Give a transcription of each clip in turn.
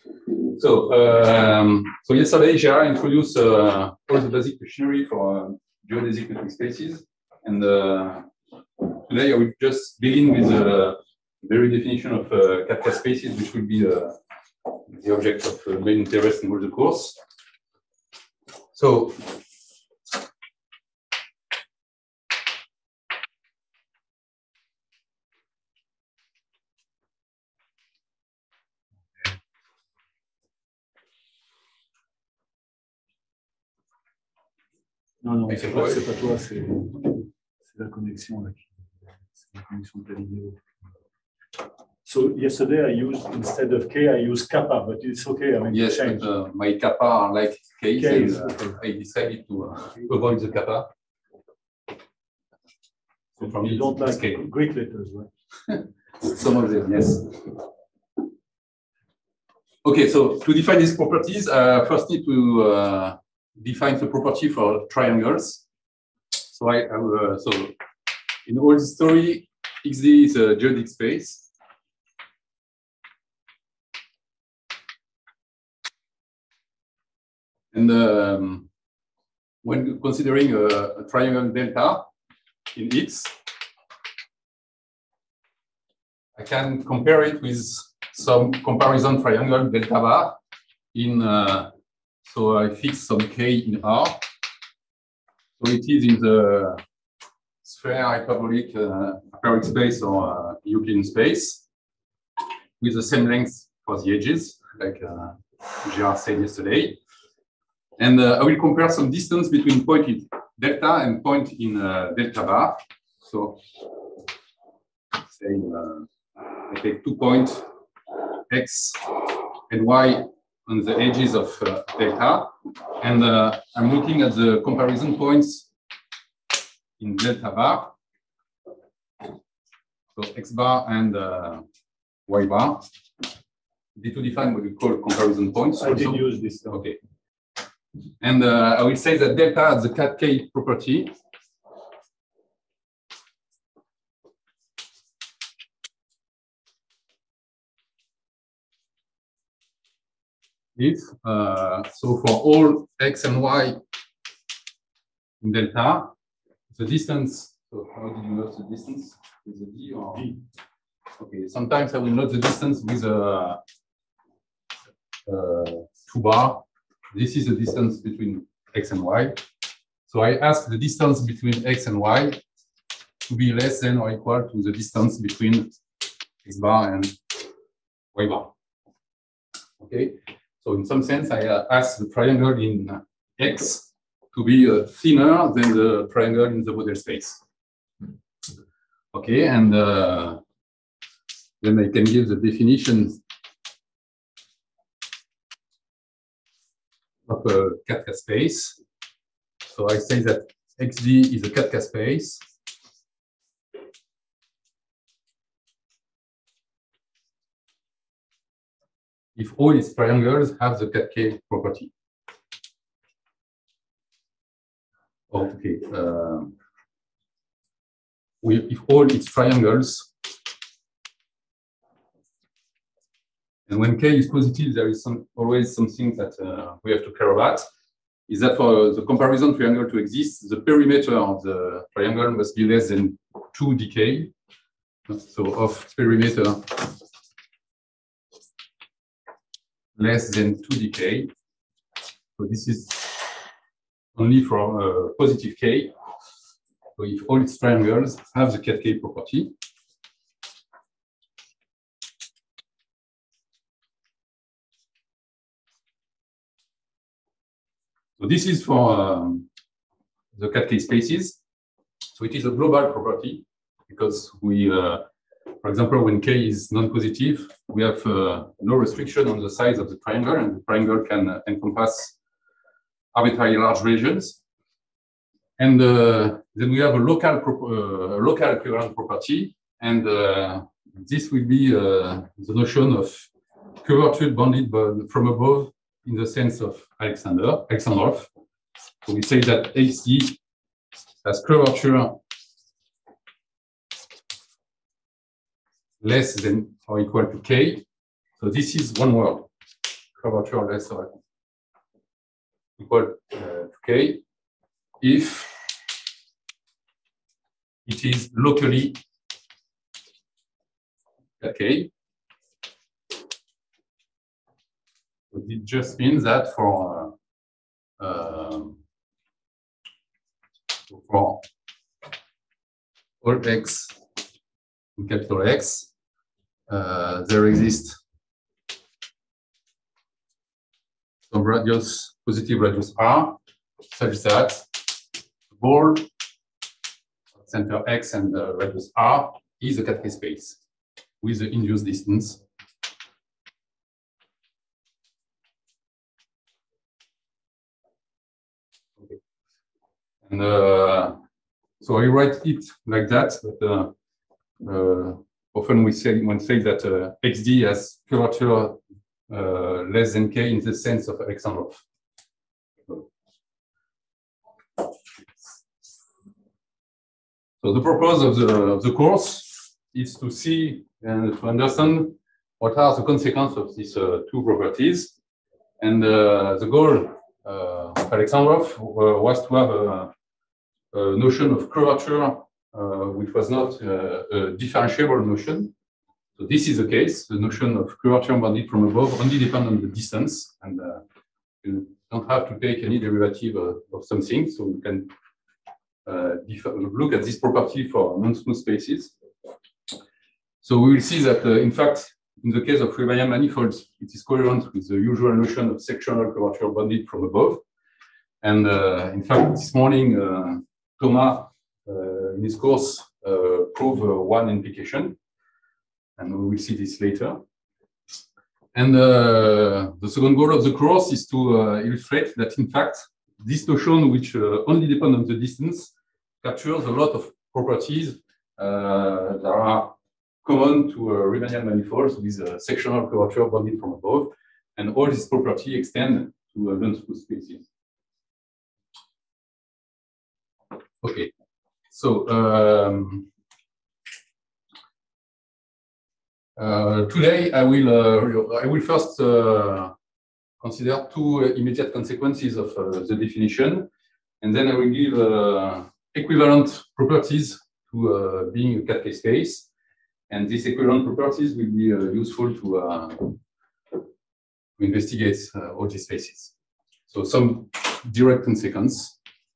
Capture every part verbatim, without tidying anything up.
So, um, so yesterday, Gérard introduced uh, all the basic machinery for uh, geodesic metric spaces, and uh, today I will just begin with the very definition of uh, Kafka spaces, which will be uh, the object of uh, main interest in all the course. So, Non, non, c'est pas, pas toi, c'est la connexion là. C'est la connexion de la vidéo. So yesterday I used, instead of K, I used kappa, but it's okay. I mean, yes, change. But, uh, my kappa are like K, K and is uh, okay. I decided to uh, avoid the kappa. So from You don't like K. Greek letters, right? Some of them, yes. Okay, so to define these properties, uh, first need to uh, define the property for triangles. So I have, uh, so in all this story, X D is a geodesic space. And um, when considering a, a triangle delta in X, I can compare it with some comparison triangle delta bar in, uh, so I fix some K in R. So it is in the sphere hyperbolic uh, hyperbolic space or uh, Euclidean space with the same length for the edges, like uh, Gérard said yesterday. And uh, I will compare some distance between point in delta and point in uh, delta bar. So, say, uh, I take two points, X and Y, on the edges of uh, delta. And uh, I'm looking at the comparison points in delta bar. So, X bar and uh, Y bar. Did you define what we call comparison points? I did use this. Though. Okay. And uh, I will say that delta has the cat K property. If, uh, so for all X and Y in delta, the distance, so how did you note the distance? With a D or D? Okay, sometimes I will note the distance with a, a two bar. This is the distance between X and Y. So I ask the distance between X and Y to be less than or equal to the distance between X bar and Y bar. Okay, so in some sense, I uh, ask the triangle in X to be uh, thinner than the triangle in the model space. Okay, and uh, then I can give the definition of a Kafka space. So I say that X D is a Kafka space. If all its triangles have the cat K property. Okay. Uh, we, if all its triangles, and when K is positive, there is some, always something that uh, we have to care about, is that for the comparison triangle to exist, the perimeter of the triangle must be less than two D K. So of perimeter less than two D K. So this is only for uh, positive K. So if all its triangles have the cat K property. So this is for um, the cat K spaces. So it is a global property because we, uh, for example, when K is non-positive, we have uh, no restriction on the size of the triangle, and the triangle can uh, encompass arbitrarily large regions. And uh, then we have a local, uh, local equivalent property, and uh, this will be uh, the notion of curvature bounded by, from above in the sense of Alexander, Alexandrov. So we say that X D has curvature less than or equal to K. So this is one word. curvature less or equal uh, to K if it is locally K. So it just means that for uh, um, for all x in capital X, uh, there exists some radius, positive radius R, such that the ball center X and the radius R is a cat K space with the induced distance. Okay. And uh, so I write it like that, but uh, uh, often we say one say that uh, X D has curvature uh, less than K in the sense of Alexandrov. So the purpose of the, of the course is to see and to understand what are the consequences of these uh, two properties. And uh, the goal uh, of Alexandrov uh, was to have a, a notion of curvature uh, which was not uh, a differentiable notion. So this is the case. The notion of curvature bounded from above only depends on the distance, and uh, you don't have to take any derivative uh, of something. So you can uh, look at this property for non-smooth spaces. So we will see that, uh, in fact, in the case of Riemannian manifolds, it is coherent with the usual notion of sectional curvature bounded from above. And uh, in fact, this morning, uh, Thomas, uh, in his course, uh, proved uh, one implication. And we will see this later. And uh, the second goal of the course is to uh, illustrate that, in fact, this notion, which uh, only depends on the distance, captures a lot of properties uh, that are common to uh, Riemannian manifolds with uh, sectional curvature bounded from above. And all these properties extend to uh, non-smooth spaces. Okay, so um, Uh, today, I will uh, I will first uh, consider two uh, immediate consequences of uh, the definition, and then I will give uh, equivalent properties to uh, being a cat K space, and these equivalent properties will be uh, useful to, uh, to investigate uh, all these spaces. So some direct consequence.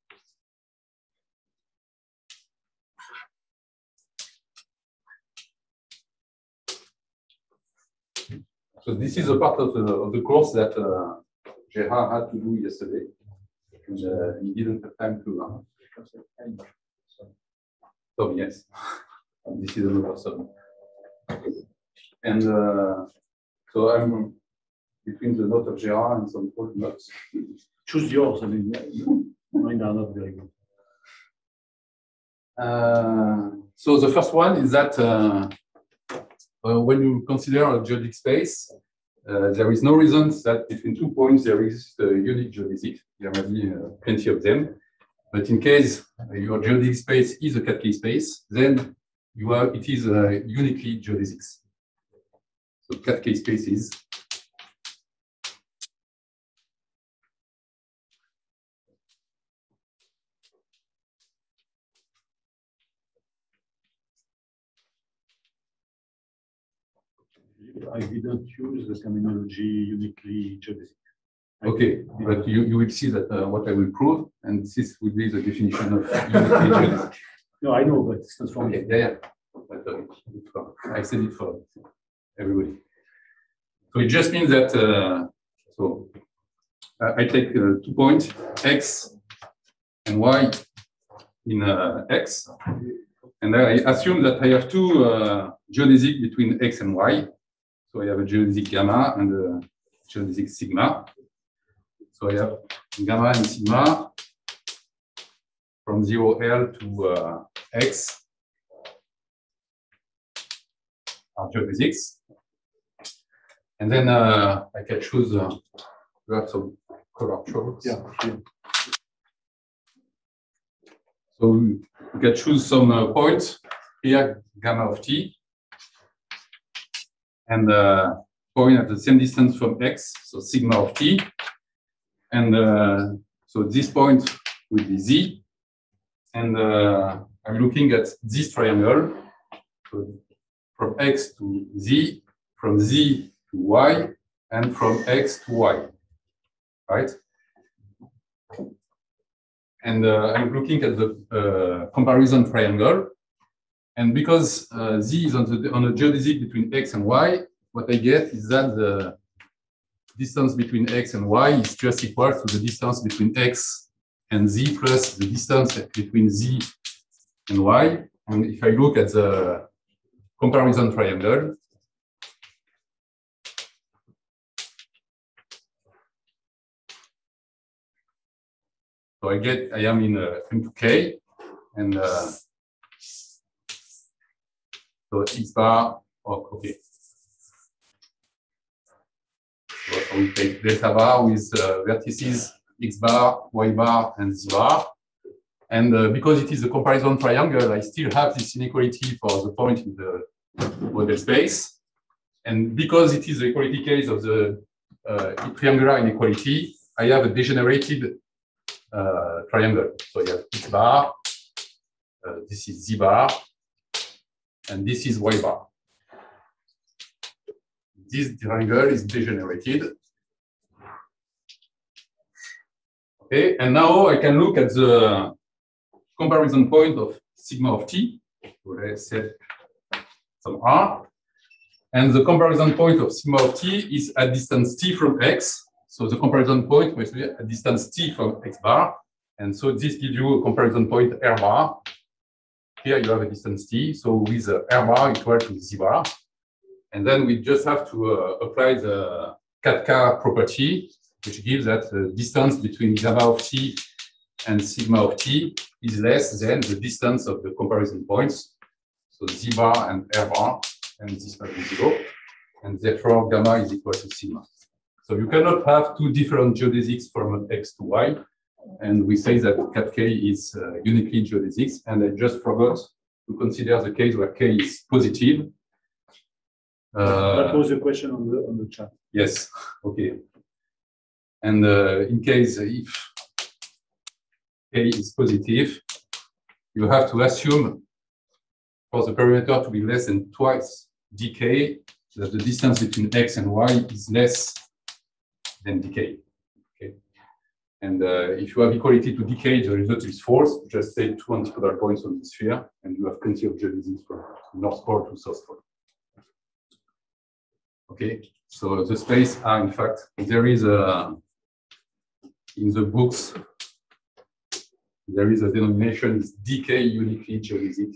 So this is a part of the, of the course that uh, Gerard had to do yesterday, and uh, he didn't have time to. Uh, so yes, this is another sum. And uh, so I'm between the note of Gerard and some old notes. Choose yours. I mean, mine are not very good. Uh, so the first one is that. Uh, Uh, when you consider a geodesic space, uh, there is no reason that between two points there is a unique geodesic. There may be uh, plenty of them. But in case uh, your geodesic space is a cat K space, then you are, it is uh, uniquely geodesics. So cat K spaces. I didn't use the terminology uniquely geodesic. Okay, but you, you will see that uh, what I will prove, and this will be the definition of uniquely geodesic. No, I know, but it's not for me. Okay, yeah, yeah. But, uh, I said it for everybody. So it just means that, uh, so uh, I take uh, two points, X and Y in uh, X, and I assume that I have two uh, geodesic between X and Y. So I have a geodesic gamma and a geodesic sigma. So I have gamma and sigma from zero L to uh, X are geodesics. And then uh, I can choose uh, to have some curvatures. Yeah, yeah. So we can choose some uh, points here, gamma of t. And uh, point at the same distance from x, so sigma of t. And uh, so this point will be z. And uh, I'm looking at this triangle. So from x to z, from z to y, and from x to y, right? And uh, I'm looking at the uh, comparison triangle. And because uh, z is on, the, on a geodesic between x and y, what I get is that the distance between x and y is just equal to the distance between x and z plus the distance between z and y. And if I look at the comparison triangle, so I get, I am in uh, into K, and uh, so x bar, oh, okay. So we take delta bar with uh, vertices x bar, y bar, and z bar. And uh, because it is a comparison triangle, I still have this inequality for the point in the model space. And because it is the equality case of the uh, triangular inequality, I have a degenerated uh, triangle. So you have x bar, uh, this is z bar, and this is y bar. This triangle is degenerated. Okay, and now I can look at the comparison point of sigma of t. So let's set some r. And the comparison point of sigma of t is at distance t from x. So the comparison point must be at distance t from x bar. And so this gives you a comparison point r bar. Here you have a distance t. So with uh, r bar equal to z bar. And then we just have to uh, apply the Katka property, which gives that the distance between gamma of t and sigma of t is less than the distance of the comparison points. So z bar and r bar, and this must be zero. And therefore, gamma is equal to sigma. So you cannot have two different geodesics from x to y. And we say that cat k is uh, uniquely geodesics. And I just forgot to consider the case where k is positive. Uh, that was the question on the, on the chat. Yes, okay. And uh, in case if k is positive, you have to assume for the perimeter to be less than twice dk, that the distance between x and y is less than dk. Okay. And uh, if you have equality to dk, the result is false. Just take two antipodal points on the sphere, and you have plenty of geodesics from north pole to south pole. Okay, so the space are, in fact, there is a, in the books, there is a denomination is dk uniquely geodesic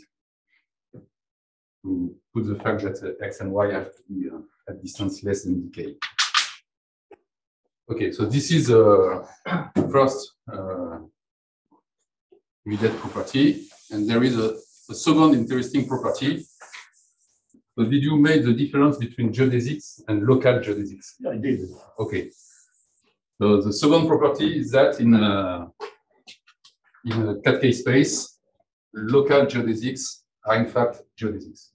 to put the fact that uh, x and y have to be uh, at distance less than dk. Okay, so this is the uh, first uh, immediate property, and there is a, a second interesting property. So did you make the difference between geodesics and local geodesics? Yeah, I did. Okay. So the second property is that in a, in a cat K space, local geodesics are in fact geodesics.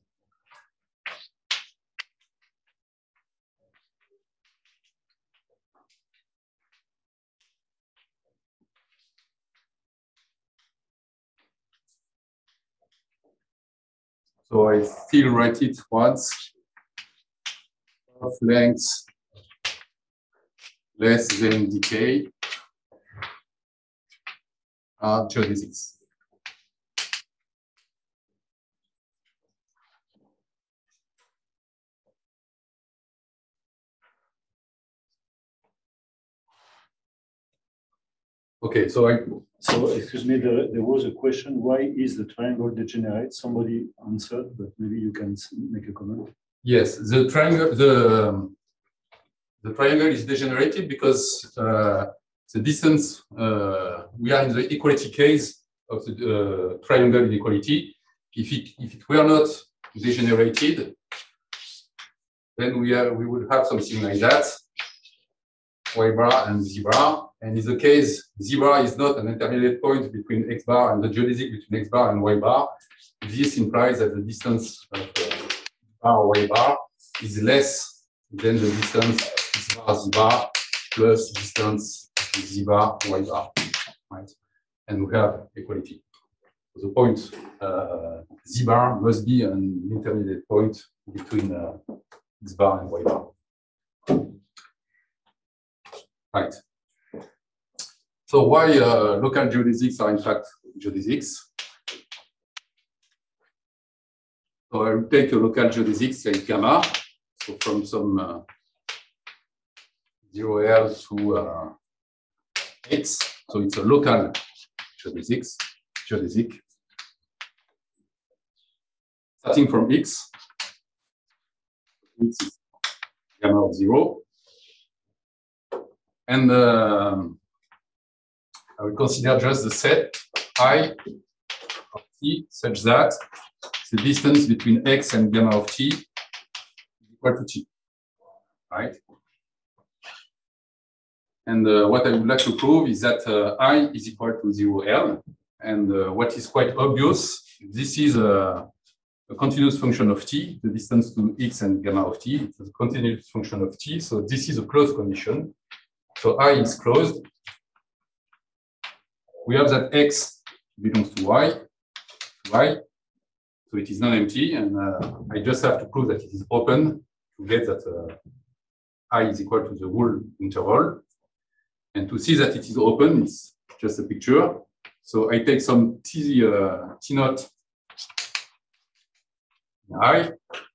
So I still write it once. Of length less than dk are geodesics. Okay, so I. So, excuse me, there, there was a question, why is the triangle degenerate? Somebody answered, but maybe you can make a comment. Yes, the triangle, the, um, the triangle is degenerated because uh, the distance, uh, we are in the equality case of the uh, triangle inequality. If it, if it were not degenerated, then we, are, we would have something like that, y bar and z bar. And in the case z bar is not an intermediate point between x bar and the geodesic between x bar and y bar, this implies that the distance of uh, bar y bar is less then the distance z bar z bar plus distance z bar y bar, right? And we have equality. So the point uh, z bar must be an intermediate point between uh, x bar and y bar. Right. So why uh, local geodesics are in fact geodesics? So I will take a local geodesics like gamma, so from some uh, zero L to uh, x. So it's a local geodesics, geodesic. Starting from x, x is gamma of zero. And um, I will consider just the set I of t such that the distance between x and gamma of t is equal to t, right? And uh, what I would like to prove is that uh, I is equal to zero L. And uh, what is quite obvious, this is a, a continuous function of t, the distance to x and gamma of t. It's a continuous function of t. So this is a closed condition. So I is closed. We have that x belongs to y, to y. So it is non-empty, and uh, I just have to prove that it is open to get that uh, I is equal to the whole interval. And to see that it is open, it's just a picture. So I take some t, uh, t naught I.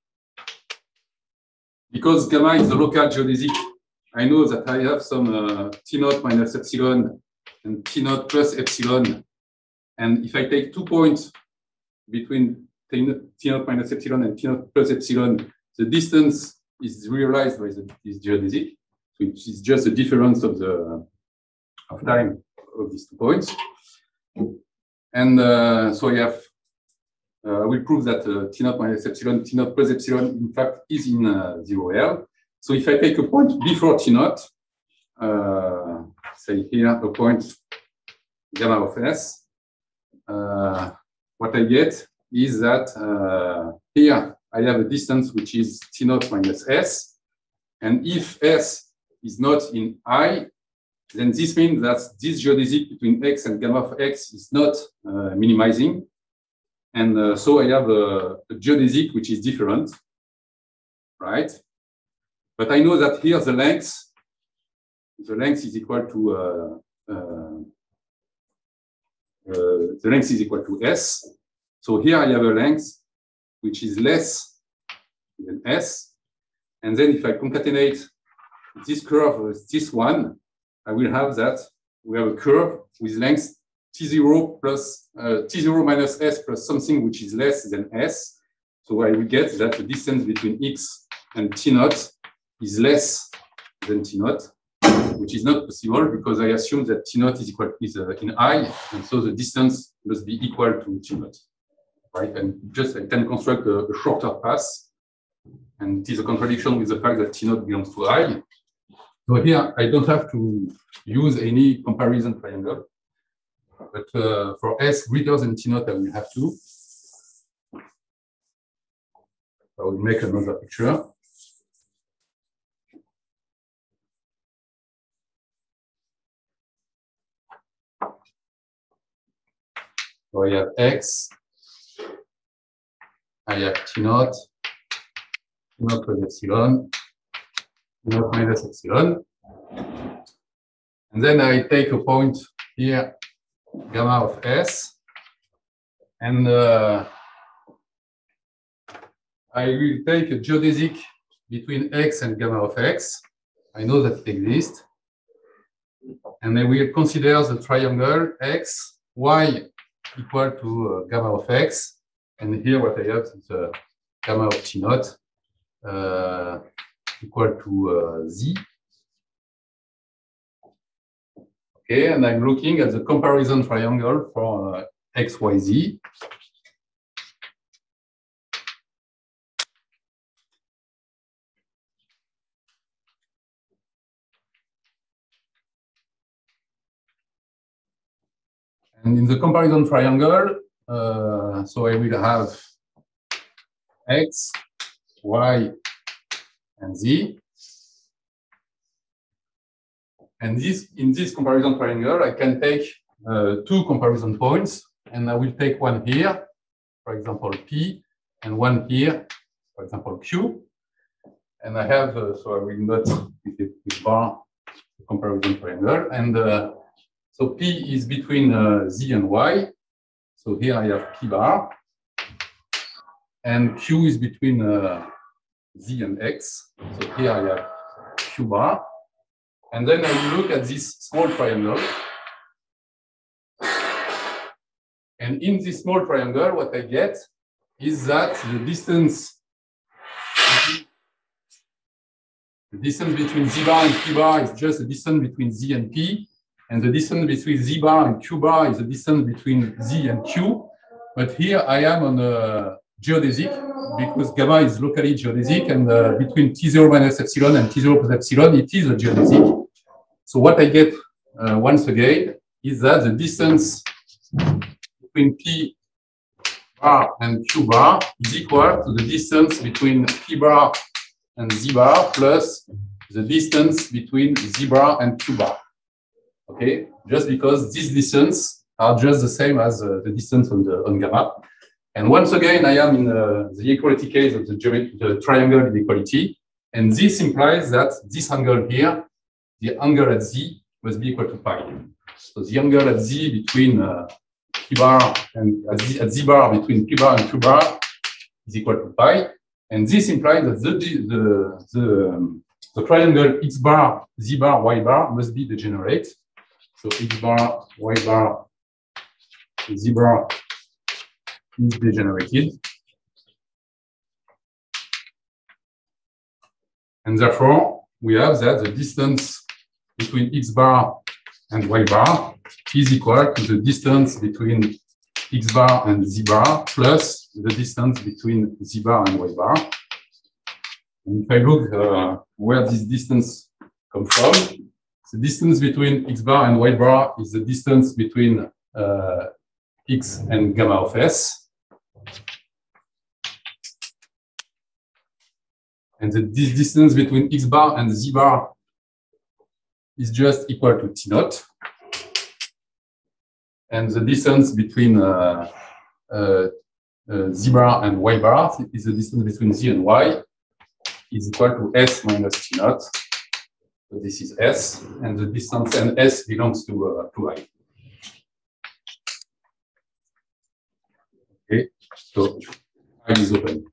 Because gamma is a local geodesic, I know that I have some uh, t naught minus epsilon and t naught plus epsilon. And if I take two points between t naught minus epsilon and t naught plus epsilon, the distance is realized by the, this geodesic, which is just the difference of the of time of these two points. And uh, so I have, uh, we prove that uh, t naught minus epsilon, t naught plus epsilon, in fact, is in uh, zero L. So if I take a point before t naught, uh, say here a point gamma of s, uh, what I get is that uh, here I have a distance which is t naught minus s, and if s is not in I, then this means that this geodesic between x and gamma of x is not uh, minimizing, and uh, so I have a, a geodesic which is different, right? But I know that here the length, the length is equal to uh, uh, uh, the length is equal to s. So here I have a length which is less than s, and then if I concatenate this curve with this one, I will have that we have a curve with length t zero plus uh, t zero minus s plus something which is less than s. So I will get that the distance between x and t naught is less than t naught, which is not possible because I assume that t naught is equal is uh, in I, and so the distance must be equal to t naught, right? And just I can construct a, a shorter path, and it is a contradiction with the fact that t naught belongs to I. So here I don't have to use any comparison triangle, but uh, for s greater than t naught I will have to. I will make another picture. So I have x, I have t naught, t naught plus epsilon, t naught minus epsilon. And then I take a point here, gamma of s, and uh, I will take a geodesic between x and gamma of x. I know that it exists. And I will consider the triangle x, y equal to uh, gamma of x. And here what I have is uh, gamma of t naught uh, equal to uh, z. Okay, and I'm looking at the comparison triangle for uh, x, y, z. And in the comparison triangle, uh, so I will have x, y, and z. And this, in this comparison triangle, I can take uh, two comparison points, and I will take one here, for example, P, and one here, for example, Q. And I have, uh, so I will not with it with bar comparison triangle. And uh, so P is between uh, Z and Y. So here I have P bar. And Q is between uh, Z and X. So here I have Q bar. And then I will look at this small triangle. And in this small triangle, what I get is that the distance, the distance between Z bar and P bar is just the distance between Z and P. And the distance between Z bar and Q bar is the distance between Z and Q. But here I am on a geodesic because gamma is locally geodesic, and uh, between T zero minus epsilon and T zero plus epsilon, it is a geodesic. So what I get uh, once again is that the distance between P bar and Q bar is equal to the distance between P bar and Z bar plus the distance between Z bar and Q bar. Okay, just because these distances are just the same as uh, the distance on the on gamma. And once again, I am in uh, the equality case of the, the triangle inequality, and this implies that this angle here, the angle at Z, must be equal to pi. So the angle at Z between uh, P bar and at Z, at Z bar between P bar and Q bar is equal to pi, and this implies that the the the, um, the triangle X bar, Z bar, Y bar must be degenerate. So X bar, Y bar, Z bar is degenerated, and therefore we have that the distance between X bar and Y bar is equal to the distance between X bar and Z bar plus the distance between Z bar and Y bar. And if I look uh, where this distance comes from, the distance between X bar and Y bar is the distance between uh, X and gamma of S. And the, this distance between X bar and Z bar is just equal to T naught. And the distance between uh, uh, uh, Z bar and Y bar is the distance between Z and Y is equal to S minus T naught. So this is S, and the distance and S belongs to, uh, to I. Okay, so I is open.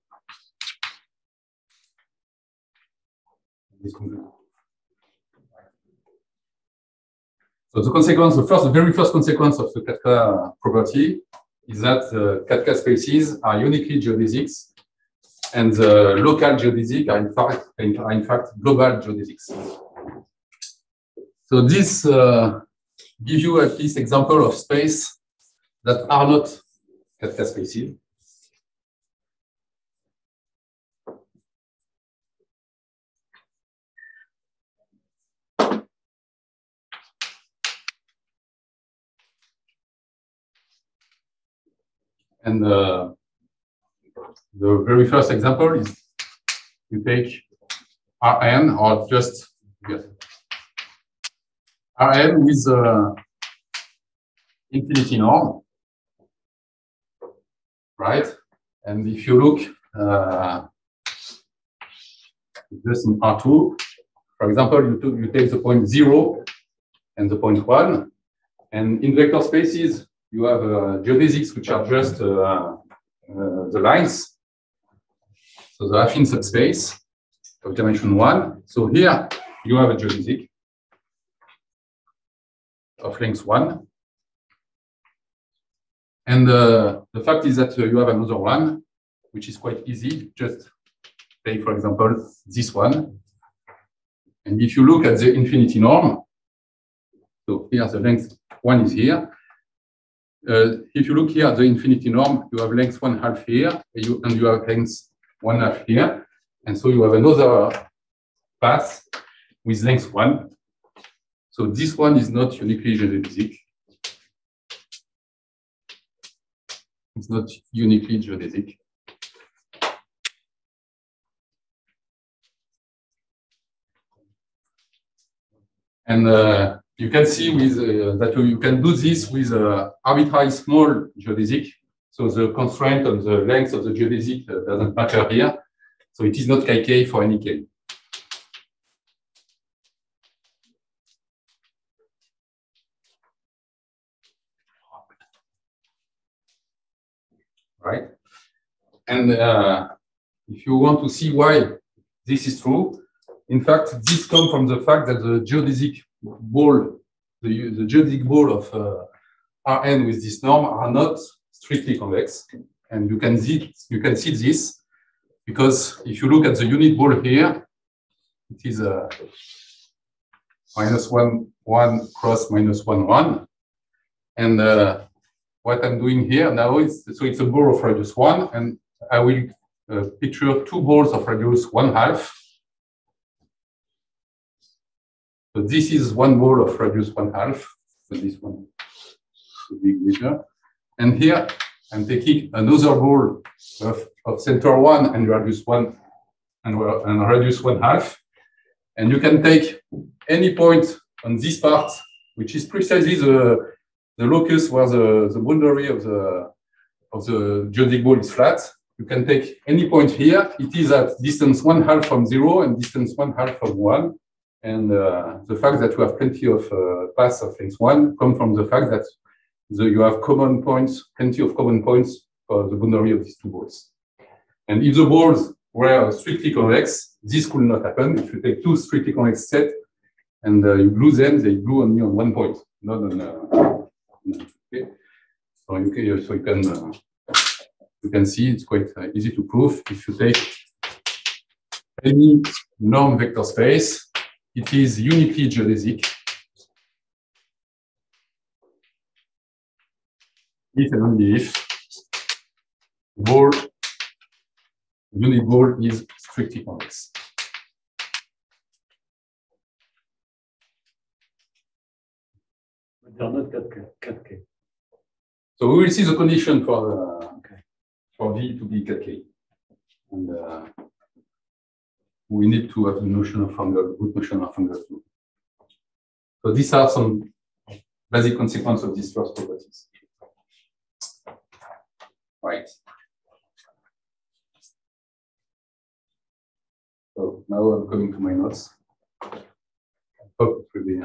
So the consequence, the first, the very first consequence of the Katka property is that uh, Katka spaces are uniquely geodesics, and the local geodesics are in fact, are in fact global geodesics. So this uh, gives you at least example of space that are not Katka spaces. And uh, the very first example is you take R N or just yes, R N with uh, infinity norm, right? And if you look uh, just in R two, for example, you, took, you take the point zero and the point one, and in vector spaces, you have uh, geodesics which are just uh, uh, the lines. So the affine subspace of dimension one. So here you have a geodesic of length one. And uh, the fact is that uh, you have another one, which is quite easy. Just take, for example, this one. And if you look at the infinity norm, so here the length one is here. Uh, if you look here at the infinity norm, you have length one half here, and you, and you have length one half here. And so you have another path with length one. So this one is not uniquely geodesic. It's not uniquely geodesic. And uh, you can see with uh, that you can do this with uh, arbitrary small geodesic. So the constraint on the length of the geodesic uh, doesn't matter here. So it is not K K for any K. Right? And uh, if you want to see why this is true, in fact, this comes from the fact that the geodesic ball, the, the geodesic ball of uh, R N with this norm are not strictly convex. And you can see you can see this because if you look at the unit ball here, it is a minus one one cross minus one one. And uh, what I'm doing here now is so it's a ball of radius one, and I will uh, picture two balls of radius one half. So this is one ball of radius one half. So this one should be greater. And here I'm taking another ball of, of center one and radius one and, and radius one half. And you can take any point on this part, which is precisely the, the locus where the, the boundary of the, of the geodesic ball is flat. You can take any point here. It is at distance one half from zero and distance one half from one. And uh, the fact that you have plenty of uh, paths of length one come from the fact that the, you have common points, plenty of common points for the boundary of these two balls. And if the balls were strictly convex, this could not happen. If you take two strictly convex sets and uh, you glue them, they glue only on one point, not on. Uh, okay. So you can, so you can, uh, you can see it's quite uh, easy to prove. If you take any norm vector space, it is uniquely geodesic. If and only if ball, unit ball is strictly convex. But they are not cat K. So we will see the condition for the, okay. for V to be cat K. And uh, we need to have the notion of angle, good notion of angle too. So these are some basic consequences of these first properties. Right. So now I'm coming to my notes. I hope it will be.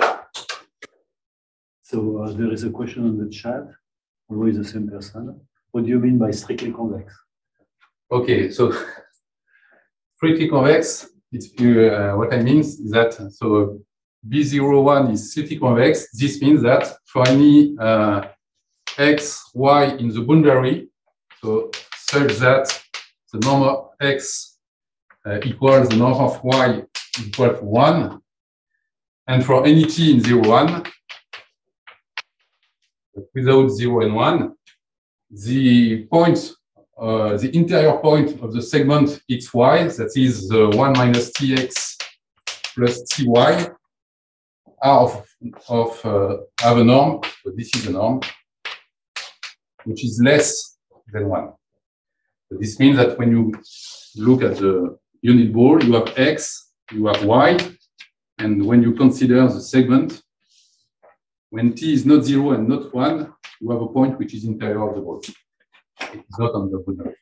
So uh, there is a question on the chat. Always the same person. What do you mean by strictly convex? Okay, so strictly convex. It's uh, what I mean is that so B zero one is strictly convex. This means that for any uh, x, y in the boundary, so such that the norm of x uh, equals the norm of y equal to one, and for any t in zero one, without zero and one, the point, uh, the interior point of the segment xy, that is the one minus tx plus ty, are of, of uh, have a norm. So this is a norm which is less than one. So this means that when you look at the unit ball, you have x, you have y, and when you consider the segment, when t is not zero and not one, you have a point which is interior of the ball. It is not on the boundary.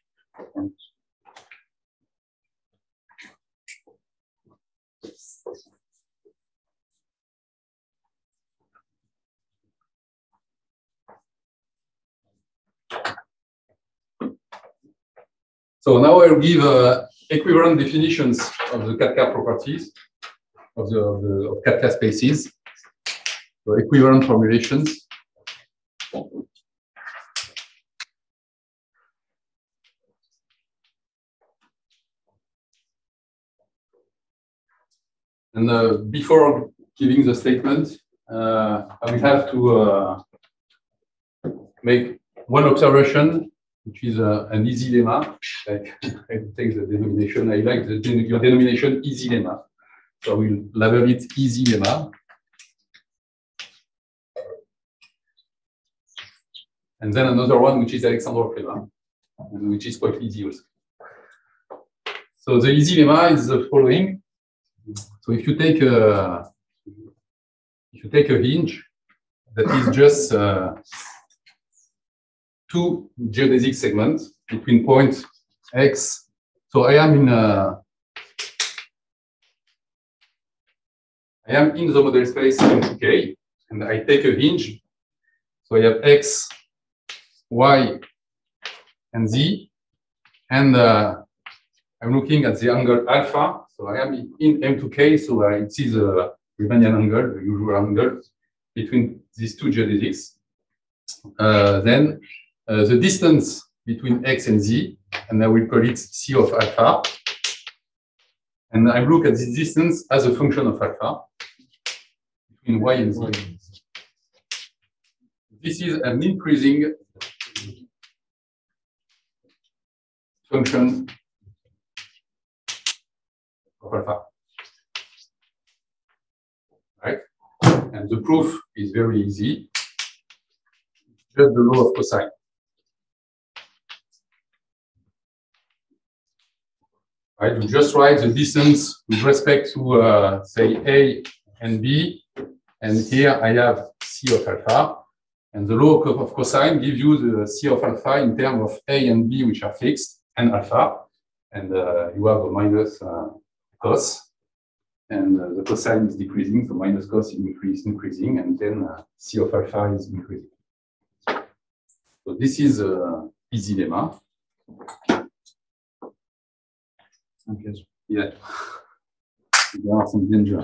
So now I'll give uh, equivalent definitions of the Katka properties of the, of the of Katka spaces. So equivalent formulations. And uh, before giving the statement, uh, I will have to uh, make one observation, which is uh, an easy lemma. Like, I take the denomination. I like the your denomination easy lemma. So I will label it easy lemma. And then another one, which is Alexandrov lemma, which is quite easy also. So the easy lemma is the following. So if you take a, if you take a hinge that is just uh, two geodesic segments between point X. So I am in a, I am in the model space M two K, and I take a hinge. So I have X, Y, and Z, and uh, I'm looking at the angle alpha. So I am in M two K, so I see the Riemannian angle, the usual angle between these two geodesics. Uh, then uh, the distance between X and Z, and I will call it C of alpha. And I look at this distance as a function of alpha between Y and Z. This is an increasing function of alpha. Right? And the proof is very easy. Just the law of cosine. Right? You just write the distance with respect to, uh, say, A and B. And here I have C of alpha. And the law of cosine gives you the C of alpha in terms of A and B, which are fixed, and alpha. And uh, you have a minus uh, cos. And uh, the cosine is decreasing, so minus cos is increase, increasing, and then uh, C of alpha is increasing. So this is an uh, easy lemma. Okay. Yeah. There are some danger.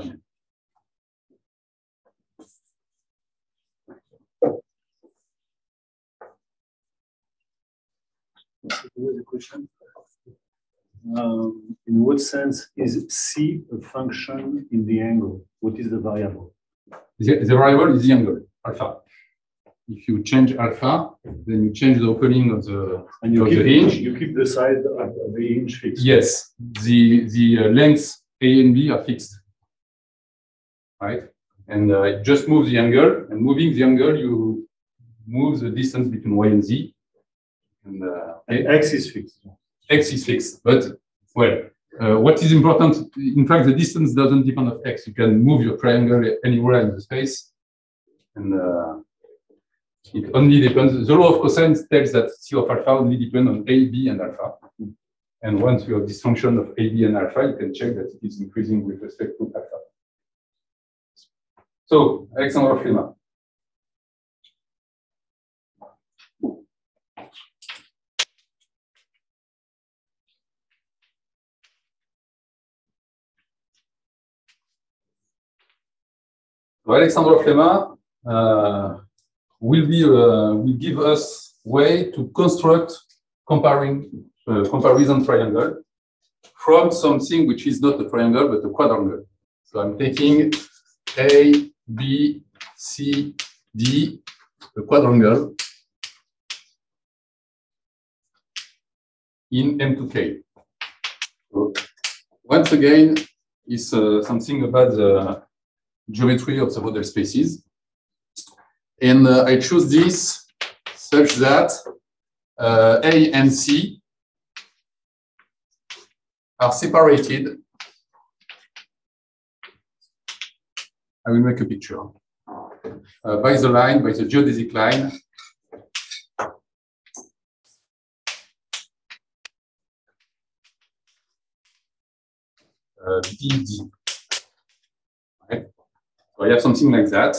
The question. Um, in what sense is C a function in the angle? What is the variable? The, the variable is the angle, alpha. If you change alpha, then you change the opening of the, and you of keep, the hinge. You keep the side of the hinge fixed. Yes, the, the uh, lengths A and B are fixed. Right? And uh, just move the angle, and moving the angle, you move the distance between Y and Z. And, uh, and X is fixed. X is fixed, but well, uh, what is important, in fact, the distance doesn't depend on X. You can move your triangle anywhere in the space, and uh, it only depends. The law of cosine tells that C of alpha only depends on A, B, and alpha. And once you have this function of A, B, and alpha, you can check that it is increasing with respect to alpha. So, Alexandre Flemat. So Alexandre Flemat uh, will be uh, will give us way to construct comparing uh, comparison triangle from something which is not a triangle but a quadrangle. So I'm taking A, B, C, D, a quadrangle in M two K. So once again, it's uh, something about the geometry of the model spaces. And uh, I choose this such that uh, A and C are separated. I will make a picture. Uh, by the line, by the geodesic line. Uh, B D. Okay. So I have something like that.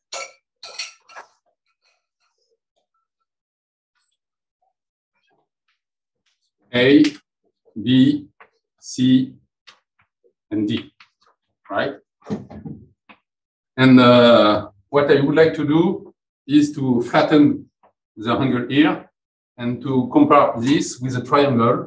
A, B, C, and D, right? And uh, what I would like to do is to flatten the angle here and to compare this with a triangle.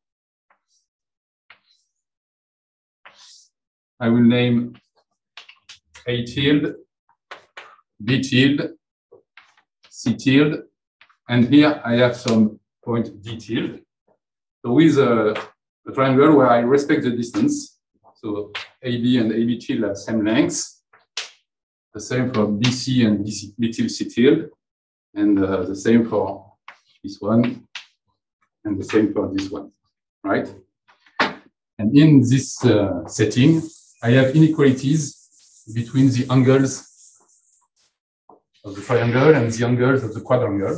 I will name A tilde, B tilde, C tilde, and here I have some point D tilde. So with a, a triangle where I respect the distance, so A B and A B tilde have same lengths. The same for B C and B C, B tilde, C tilde, and uh, the same for this one, and the same for this one, right? And in this uh, setting, I have inequalities between the angles of the triangle and the angles of the quadrangle.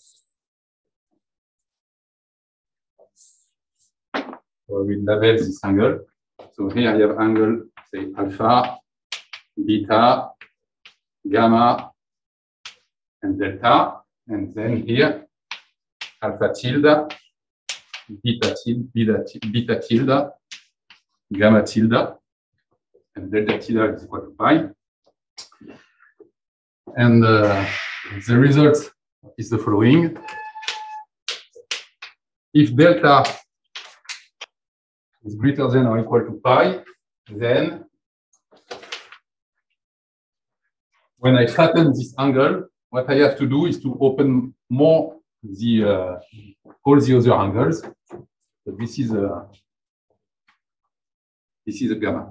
So we label this angle. So here I have angle, say alpha, beta, gamma, and delta. And then here, alpha tilde, beta tilde, beta, beta tilde, gamma tilde, and delta tilde is equal to pi. And uh, the result is the following. If delta is greater than or equal to pi, then when I flatten this angle, what I have to do is to open more the uh, all the other angles. So this is a this is a gamma.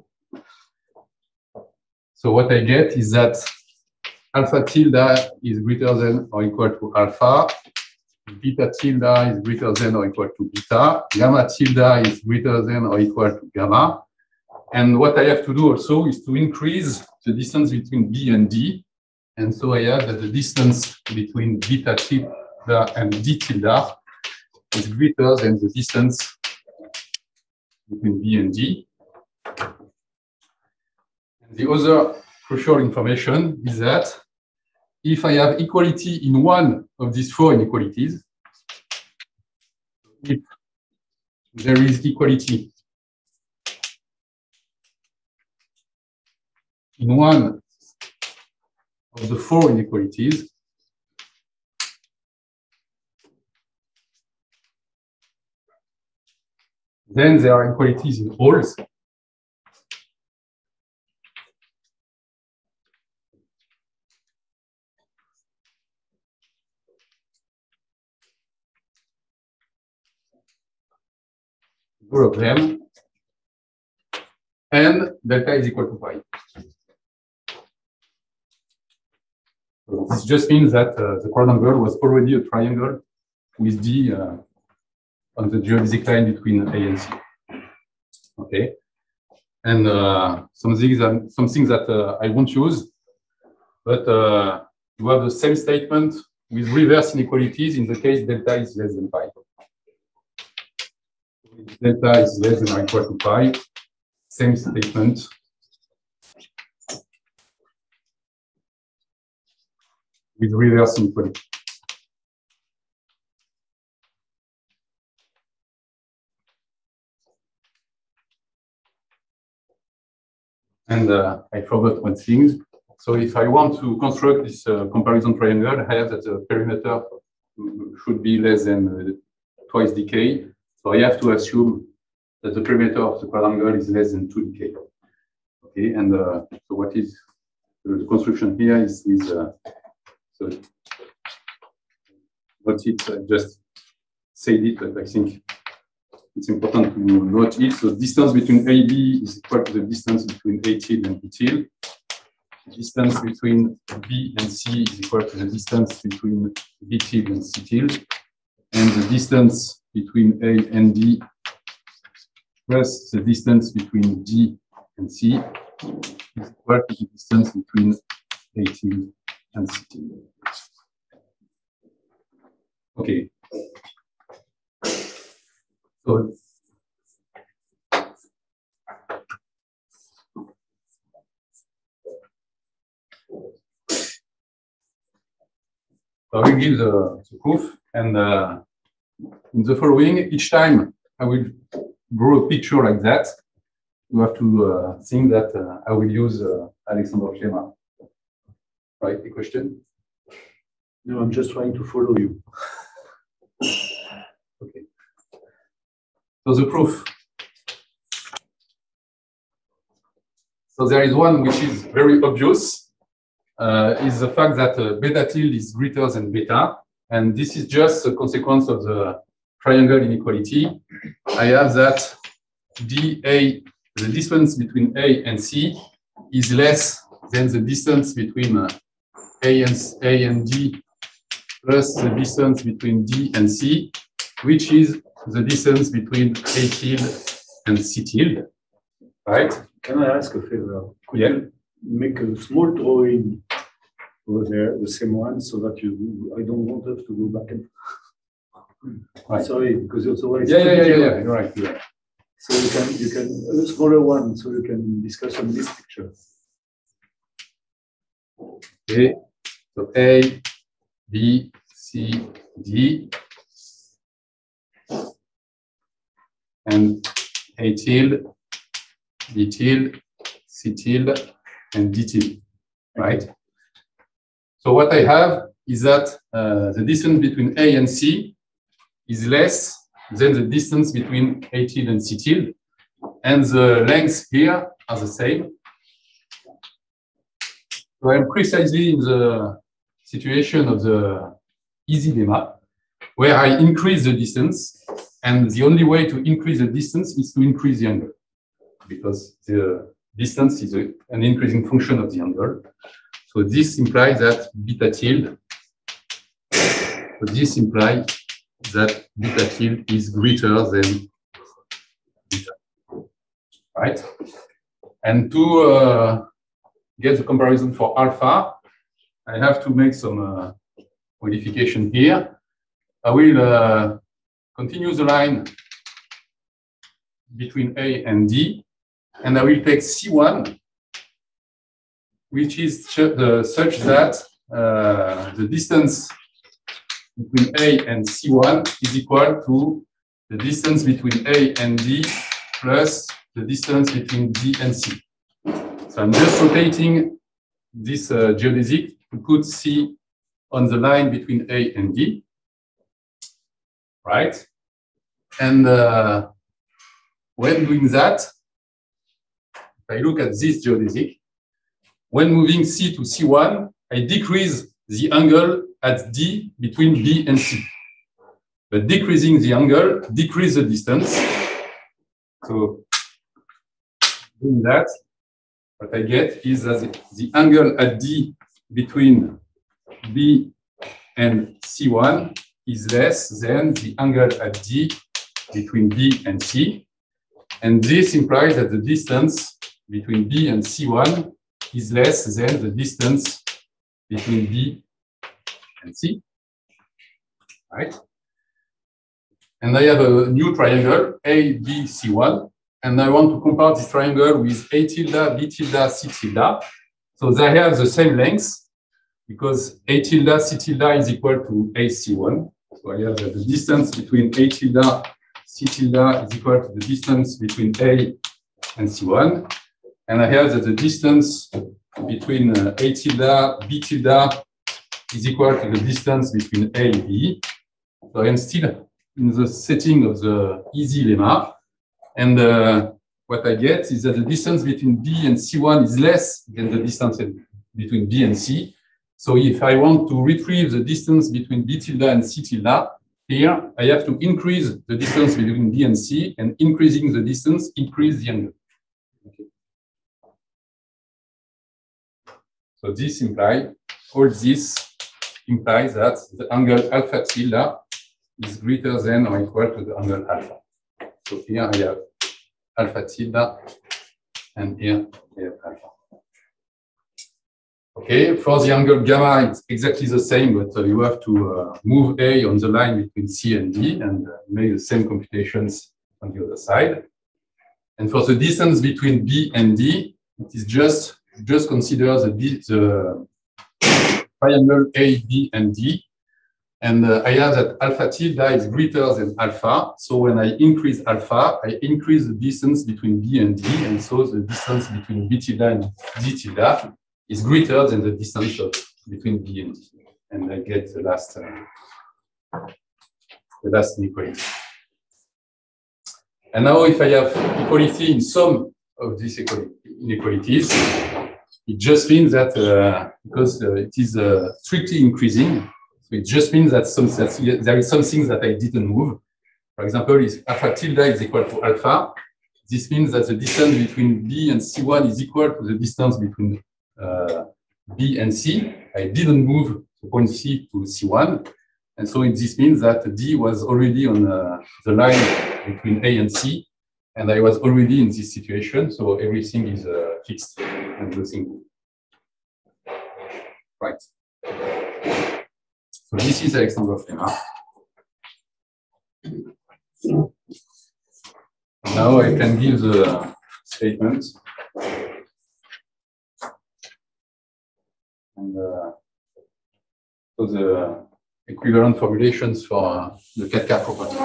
So what I get is that alpha tilde is greater than or equal to alpha, beta tilde is greater than or equal to beta, gamma tilde is greater than or equal to gamma. And what I have to do also is to increase the distance between B and D. And so I have that the distance between beta tilde and D tilde is greater than the distance between B and D. And the other crucial information is that if I have equality in one of these four inequalities, if there is equality in one of the four inequalities, then there are inequalities in holes. All of them, and delta is equal to pi. So this just means that uh, the quadrangle was already a triangle with D uh, on the geodesic line between A and C. Okay, and uh, some things that, some things that uh, I won't use, but uh, you have the same statement with reverse inequalities in the case delta is less than pi. Delta is less than or equal to pi, same statement. With reverse inequality. And uh, I forgot one thing. So if I want to construct this uh, comparison triangle, I have that the perimeter should be less than uh, twice decay. So I have to assume that the perimeter of the quadrangle is less than two decay. Okay, and uh, so what is the construction here is with uh, so what it uh, just said it, but I think it's important to note it. So distance between A B is equal to the distance between A tilde and B tilde. Distance between B and C is equal to the distance between B tilde and C tilde. And the distance between A and D plus the distance between D and C is equal to the distance between A tilde and C tilde. Okay. So I will give the, the proof, and uh, in the following, each time I will draw a picture like that, you have to uh, think that uh, I will use uh, Alexandrov's lemma. Right? A question? No, I'm just trying to follow you. Okay. So the proof. So there is one which is very obvious, uh, is the fact that uh, beta tilde is greater than beta. And this is just a consequence of the triangle inequality. I have that D A, the distance between A and C, is less than the distance between uh, A and A and D plus the distance between D and C, which is the distance between A tilde and C tilde. Right? Can I ask a favor? Could Yeah. you make a small drawing over there, the same one, so that you, I don't want us to go back and Right. Sorry, because it's always yeah, yeah, yeah, yeah, yeah, you're right. You're right. So you can you can a smaller one, so you can discuss on this picture. Okay, so A, B, C, D, and A tilde, B tilde, C tilde, and D tilde, right? So what I have is that uh, the distance between A and C is less than the distance between A tilde and C tilde, and the lengths here are the same. So I'm precisely in the situation of the easy lemma, where I increase the distance, and the only way to increase the distance is to increase the angle, because the distance is a, an increasing function of the angle. So this implies that beta tilde, so this implies that beta tilde is greater than beta, right? And to uh, get the comparison for alpha, I have to make some uh, modification here. I will uh, continue the line between A and D, and I will take C one, which is the, such that uh, the distance between A and C one is equal to the distance between A and D plus the distance between D and C. So I'm just rotating this uh, geodesic to put C on the line between A and D, right? And uh, when doing that, if I look at this geodesic, when moving C to C one, I decrease the angle at D between B and C. But decreasing the angle decreases the distance. So doing that, what I get is that the angle at D between B and C one is less than the angle at D between B and C. And this implies that the distance between B and C one is less than the distance between B and C, right? And I have a new triangle, A, B, C one, and I want to compare this triangle with A tilde, B tilde, C tilde. So they have the same length, because A tilde, C tilde is equal to A C one. So I have that the distance between A tilde, C tilde is equal to the distance between A and C one. And I have that the distance between uh, A tilde, B tilde is equal to the distance between A and B. So I am still in the setting of the easy lemma. And uh, what I get is that the distance between B and C one is less than the distance between B and C. So if I want to retrieve the distance between B tilde and C tilde, here I have to increase the distance between B and C, and increasing the distance increase the angle. Okay. So this implies, all this implies that the angle alpha tilde is greater than or equal to the angle alpha. So here I have alpha tilde, and here I have alpha. Okay, for the angle gamma, it's exactly the same, but uh, you have to uh, move A on the line between C and D and uh, make the same computations on the other side. And for the distance between B and D, it is just just consider the, the triangle A, B, and D. And uh, I have that alpha tilde is greater than alpha. So when I increase alpha, I increase the distance between B and D. And so the distance between B tilde and D tilde is greater than the distance of, between B and D. And I get the last, uh, the last inequality. And now if I have equality in some of these inequalities, it just means that uh, because uh, it is uh, strictly increasing, so it just means that, some, that there is something that I didn't move. For example, if alpha tilde is equal to alpha, this means that the distance between B and C one is equal to the distance between uh, B and C. I didn't move the point C to C one. And so it, this means that D was already on uh, the line between A and C. And I was already in this situation, so everything is uh, fixed and nothing. Right. So this is Alexander Flemmer. Now I can give the statement. And uh, so the equivalent formulations for uh, the cat K property.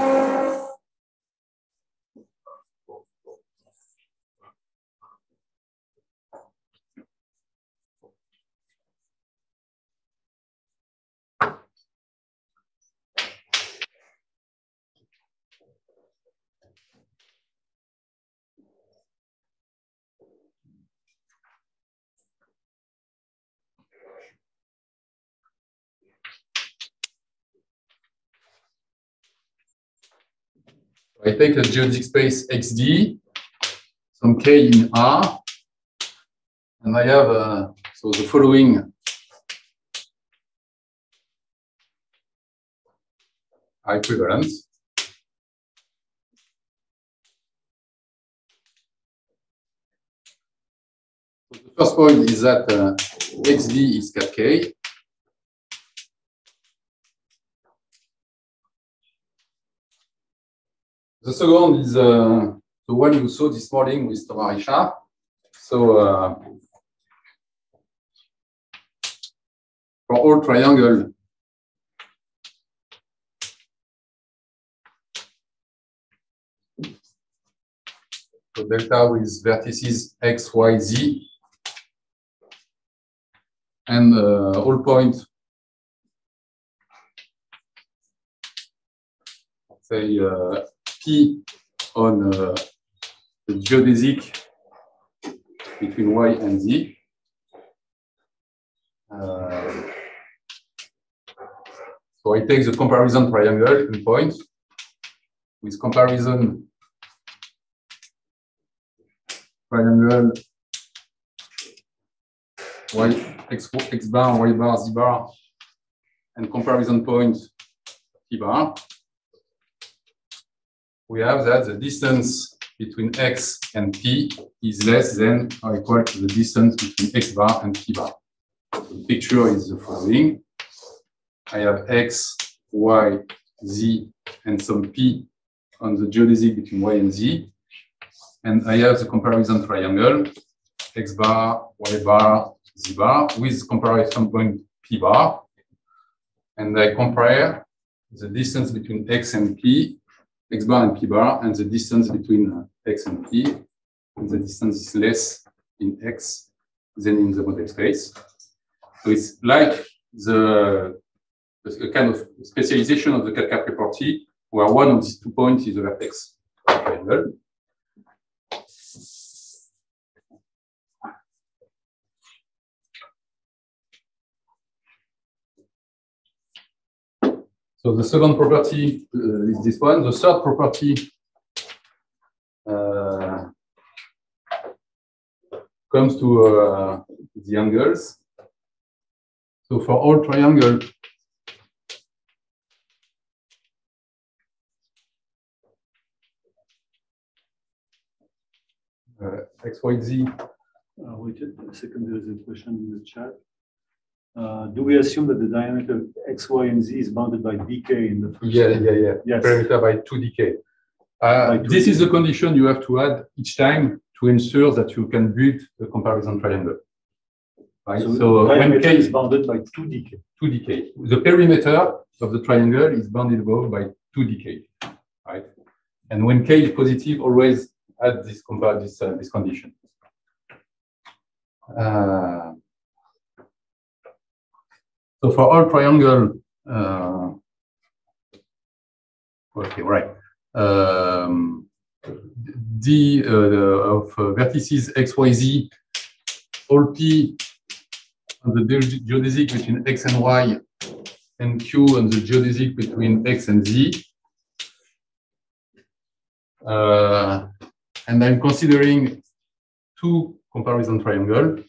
I take a geodesic space X D, some K in R, and I have uh, so the following are equivalent. So the first point is that uh, X D is cat K. The second is uh, the one you saw this morning with Thomas Richard. So uh, for all triangle, so delta with vertices X, Y, Z, and uh, all points, say uh, P on uh, the geodesic between Y and Z. Uh, so I take the comparison triangle in point with comparison triangle Y X, X bar, Y bar, Z bar, and comparison point T bar. We have that the distance between X and P is less than or equal to the distance between X bar and P bar. So the picture is the following. I have X, Y, Z, and some P on the geodesic between Y and Z. And I have the comparison triangle, X bar, Y bar, Z bar, with comparison point P bar. And I compare the distance between X and P, X bar and P bar, and the distance between uh, X and P, and the distance is less in X than in the model space. So it's like the, the kind of specialization of the cat K property, where one of these two points is a vertex triangle. So the second property uh, is this one. The third property uh, comes to uh, the angles. So for all triangle, uh, X, Y, Z. Uh, wait a second, there is a question in the chat. Uh, do we assume that the diameter of X, Y, and Z is bounded by D K in the first? Yeah, yeah, yeah. Yes. Parameter by two D K. Uh, by two this D K. Is the condition you have to add each time to ensure that you can build a comparison triangle. Right? So, so the diameter when K is bounded by two D K. two D K. The perimeter of the triangle is bounded above by two D K. Right? And when K is positive, always add this compare this uh, this condition. Uh, So for all triangle, uh, okay, right. Um, D uh, the, of uh, vertices X, Y, Z, all P on the geodesic between X and Y, and Q on the geodesic between X and Z. Uh, and I'm considering two comparison triangles.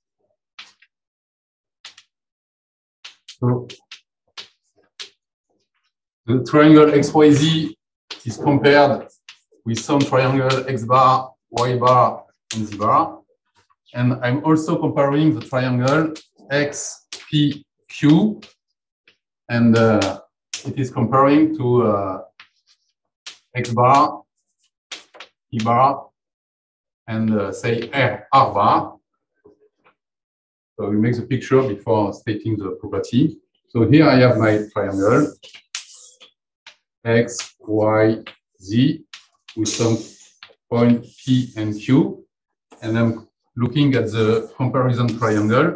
So the triangle X Y Z is compared with some triangle X bar, Y bar, and Z bar. And I'm also comparing the triangle X, P, Q, and uh, it is comparing to uh, X bar, P bar, and uh, say R, R bar. So we make the picture before stating the property. So here I have my triangle, X, Y, Z, with some point P and Q. And I'm looking at the comparison triangle,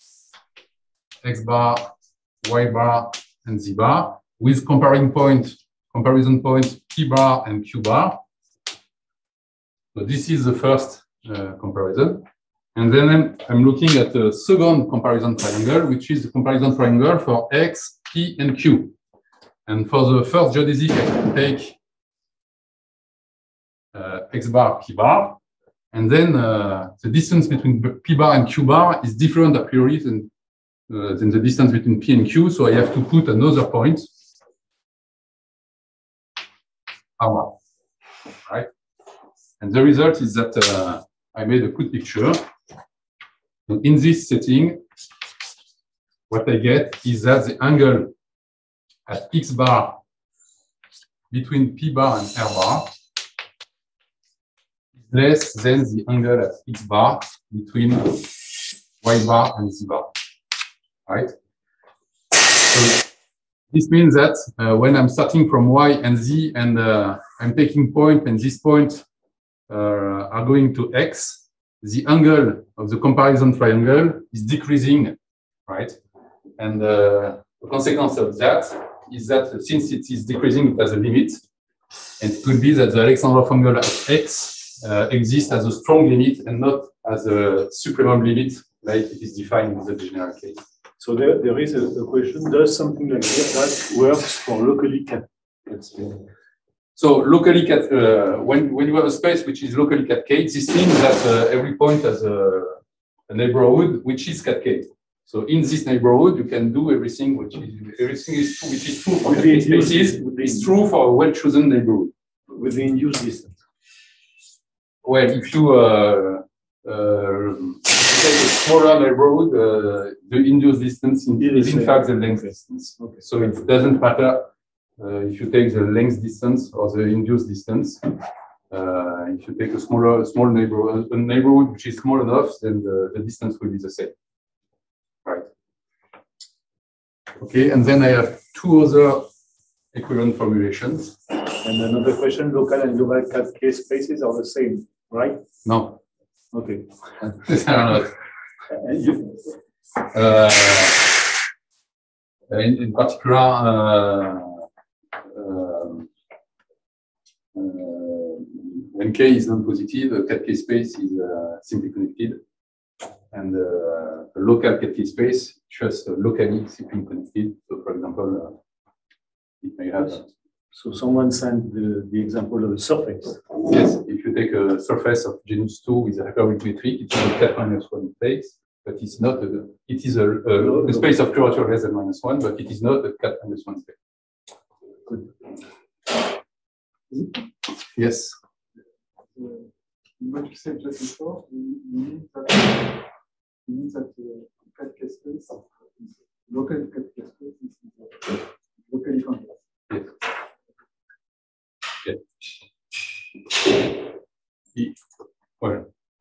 X bar, Y bar, and Z bar, with comparing point, comparison points P bar and Q bar. So this is the first uh, comparison. And then I'm, I'm looking at the second comparison triangle, which is the comparison triangle for X, P, and Q. And for the first geodesic, I can take uh, X bar, P bar. And then uh, the distance between P bar and Q bar is different a priori than, uh, than the distance between P and Q. So I have to put another point, R bar, right? And the result is that uh, I made a good picture. So in this setting, what I get is that the angle at X bar between P bar and R bar is less than the angle at X bar between Y bar and Z bar, right? So this means that uh, when I'm starting from Y and Z and uh, I'm taking point and this point uh, are going to X, the angle of the comparison triangle is decreasing, right? And uh, the consequence of that is that since it is decreasing, it has a limit. And it could be that the Alexandrov angle at X uh, exists as a strong limit and not as a supremum limit, like it is defined in the general case. So there, there is a, a question, does something like that works for locally cat space? So locally cat, uh, when, when you have a space which is locally cascade, this means that uh, every point has a, a neighborhood which is cascade. So in this neighborhood, you can do everything which is everything is true, which is true for the spaces. It's true for a well-chosen neighborhood with the induced distance. Well, if you uh, uh, take a smaller neighborhood, uh, the induced distance is in fact the length distance. Okay. So it doesn't matter. Uh, if you take the length distance or the induced distance, uh, if you take a smaller, small neighborhood, a neighborhood which is small enough, then the, the distance will be the same. Right. Okay, and then I have two other equivalent formulations. And another question: local and global cascade spaces are the same, right? No. Okay. They are not. And you, uh, in, in particular. Uh, Um, uh, when K is non-positive, a cascade space is uh, simply connected, and uh, a local cascade space just uh, locally simply connected. So, for example, uh, it may have. Uh, so, someone sent the, the example of a surface. Yes, if you take a surface of genus two with a hyperbolic metric, it's a cat minus one place, but it's not. A, it is a, a, a space of curvature less than minus one, but it is not a cat minus one space. Good. Yes. Uh, what you said just before, you mean that you mean that uh, cascade space, local cascade space is uh, locally convex. Yes. Yeah. Well,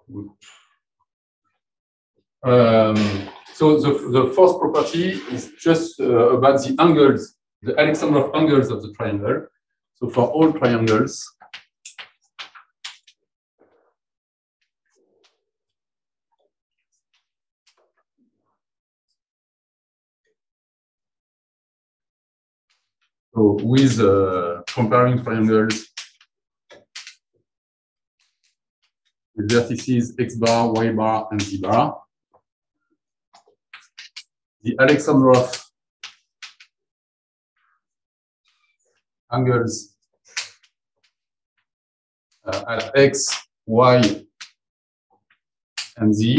um, so the the fourth property is just uh, about the angles. The Alexandrov angles of the triangle. So for all triangles, so with uh, comparing triangles with vertices X bar, Y bar, and Z bar, the Alexandrov angles uh, at X, Y, and Z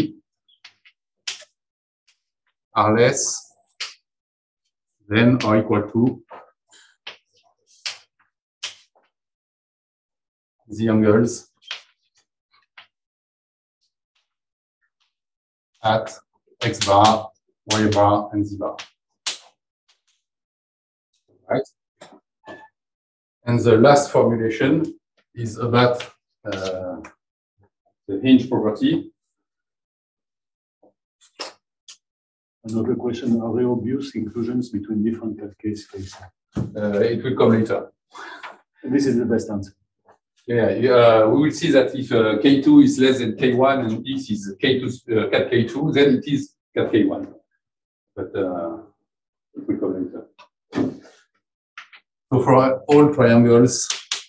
are less than or equal to the angles at X bar, Y bar, and Z bar. Right? And the last formulation is about uh, the hinge property. Another question, are there obvious inclusions between different cascade spaces? Uh, it will come later. This is the best answer. Yeah, uh, we will see that if uh, K two is less than K one and X is K two, uh, cat K two, then it is cat K one. But uh, it will come later. So for all triangles,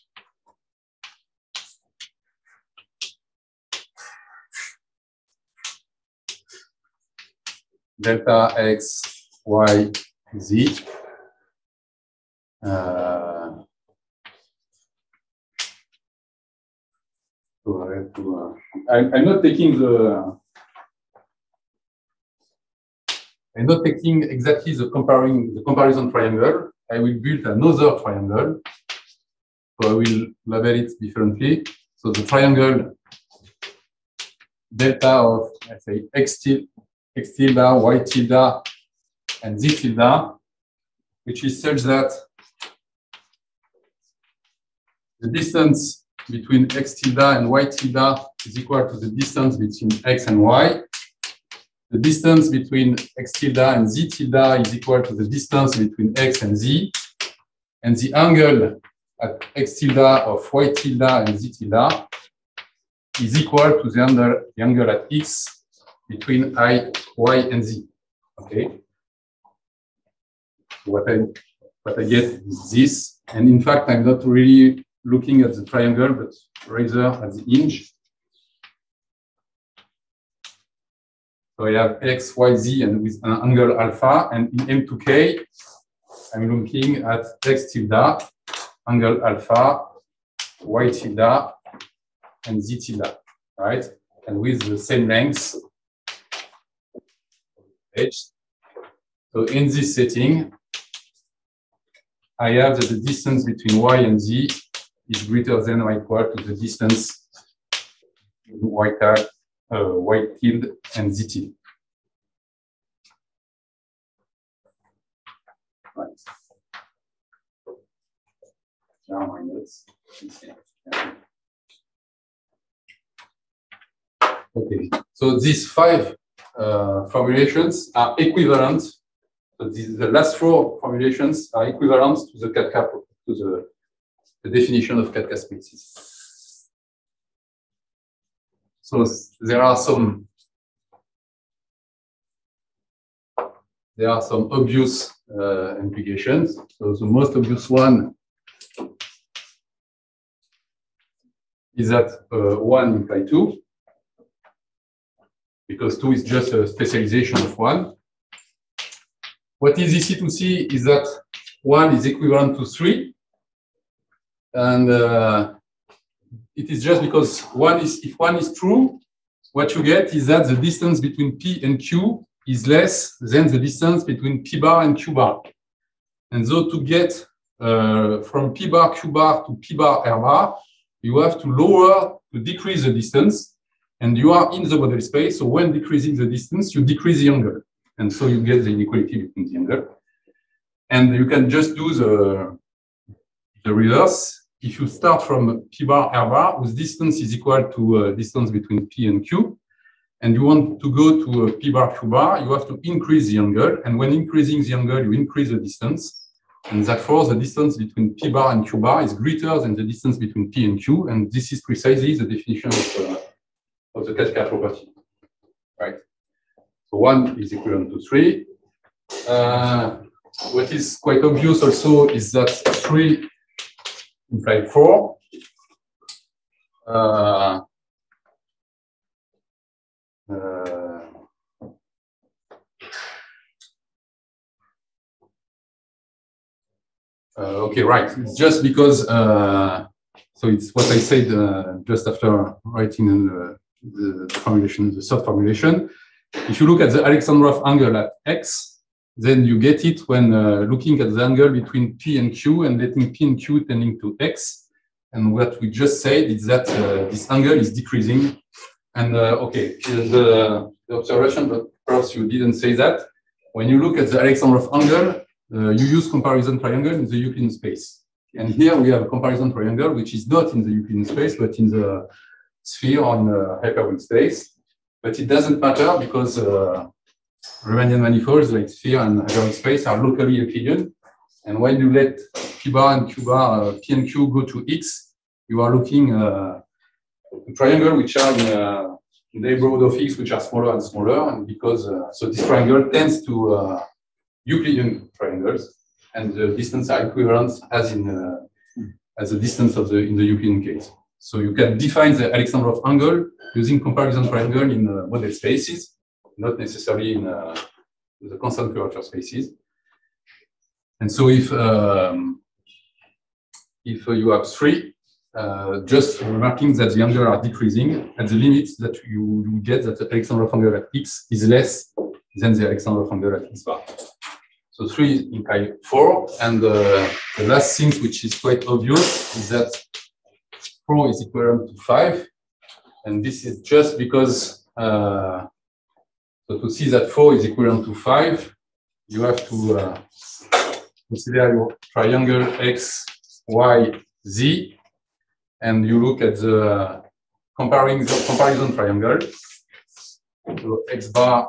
delta X, Y, Z. Uh, so I have to, uh, I, I'm not taking the, I'm not taking exactly the comparing the comparison triangle. I will build another triangle. So I will label it differently. So the triangle delta of, let's say, X tilde, X tilde, Y tilde, and Z tilde, which is such that the distance between X tilde and Y tilde is equal to the distance between X and Y. The distance between X tilde and Z tilde is equal to the distance between X and Z. And the angle at X tilde of Y tilde and Z tilde is equal to the angle, the angle at X between I, Y, and Z. Okay. So what I, what I get is this. And in fact, I'm not really looking at the triangle, but rather at the hinge. So I have X, Y, Z, and with an angle alpha. And in M two K, I'm looking at X tilde, angle alpha, Y tilde, and Z tilde, right? And with the same length, H. So in this setting, I have that the distance between Y and Z is greater than or equal to the distance between Y tilde, uh, Y tilde, and Z tilde. Right. Now my notes. Okay, so these five uh, formulations are equivalent. So these, the last four formulations are equivalent to the Katka, to the, the definition of Katka spaces. So there are some there are some obvious uh, implications. So the most obvious one is that uh, one implies two, because two is just a specialization of one. What is easy to see is that one is equivalent to three, and uh, it is just because one is, if one is true, what you get is that the distance between P and Q is less than the distance between P bar and Q bar. And so to get uh, from P bar Q bar to P bar R bar, you have to lower, to decrease the distance, and you are in the model space. So when decreasing the distance, you decrease the angle. And so you get the inequality between the angle. And you can just do the, the reverse. If you start from P bar R bar, whose distance is equal to uh, distance between P and Q, and you want to go to uh, P bar Q bar, you have to increase the angle. And when increasing the angle, you increase the distance. And therefore, the distance between P bar and Q bar is greater than the distance between P and Q. And this is precisely the definition of, uh, of the Katka property. Right? So one is equivalent to three. Uh, what is quite obvious also is that three implies four. Uh, uh, Uh, okay, right. It's just because, uh, so it's what I said uh, just after writing the, the formulation, the third formulation. If you look at the Alexandrov angle at X, then you get it when uh, looking at the angle between P and Q and letting P and Q tending to X. And what we just said is that uh, this angle is decreasing. And uh, okay, the, the observation, but perhaps you didn't say that, when you look at the Alexandrov angle, uh, you use comparison triangle in the Euclidean space. And here we have a comparison triangle, which is not in the Euclidean space, but in the sphere on the hyperwing space. But it doesn't matter because uh, Riemannian manifolds like sphere and hyperwing space are locally Euclidean. And when you let P bar and Q bar, uh, P and Q go to X, you are looking uh, a triangle which are in uh, neighborhood of X, which are smaller and smaller. And because uh, so this triangle tends to uh, Euclidean triangles, and the distance are equivalent as in uh, as the distance of the in the Euclidean case. So you can define the Alexandrov angle using comparison triangle in uh, model spaces, not necessarily in uh, the constant curvature spaces. And so if um, if uh, you have three, uh, just remarking that the angle are decreasing at the limits that you, you get that the Alexandrov angle at X is less than the Alexandrov angle at X bar. So three imply four, and uh, the last thing which is quite obvious is that four is equivalent to five, and this is just because uh, so to see that four is equivalent to five, you have to uh, consider your triangle X, Y, Z, and you look at the comparing the comparison triangle. So X bar,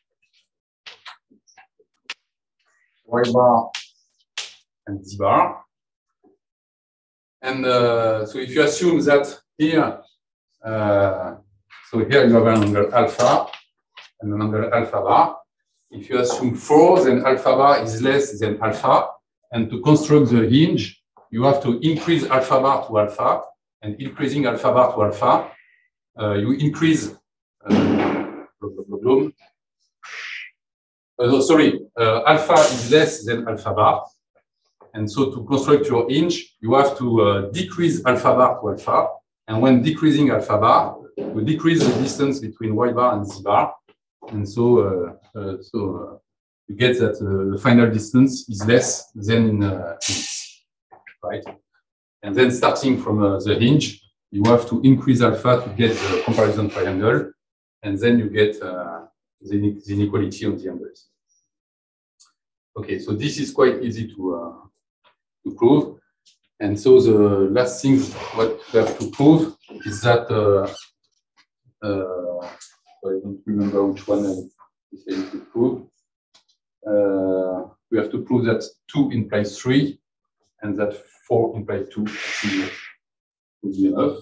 Y bar, and Z bar. And uh, so if you assume that here, uh, so here you have an angle alpha and an angle alpha bar. If you assume four, then alpha bar is less than alpha. And to construct the hinge, you have to increase alpha bar to alpha. And increasing alpha bar to alpha, uh, you increase uh, blah, blah, blah, blah. Uh, no, sorry, uh, alpha is less than alpha bar. And so to construct your hinge, you have to uh, decrease alpha bar to alpha. And when decreasing alpha bar, you decrease the distance between Y bar and Z bar. And so, uh, uh, so uh, you get that uh, the final distance is less than in uh, X, right? And then starting from uh, the hinge, you have to increase alpha to get the comparison triangle. And then you get uh, the, the inequality of the angles. Okay, so this is quite easy to, uh, to prove. And so the last thing what we have to prove is that, uh, uh, I don't remember which one I decided to prove. Uh, we have to prove that two implies three and that four implies two would be enough.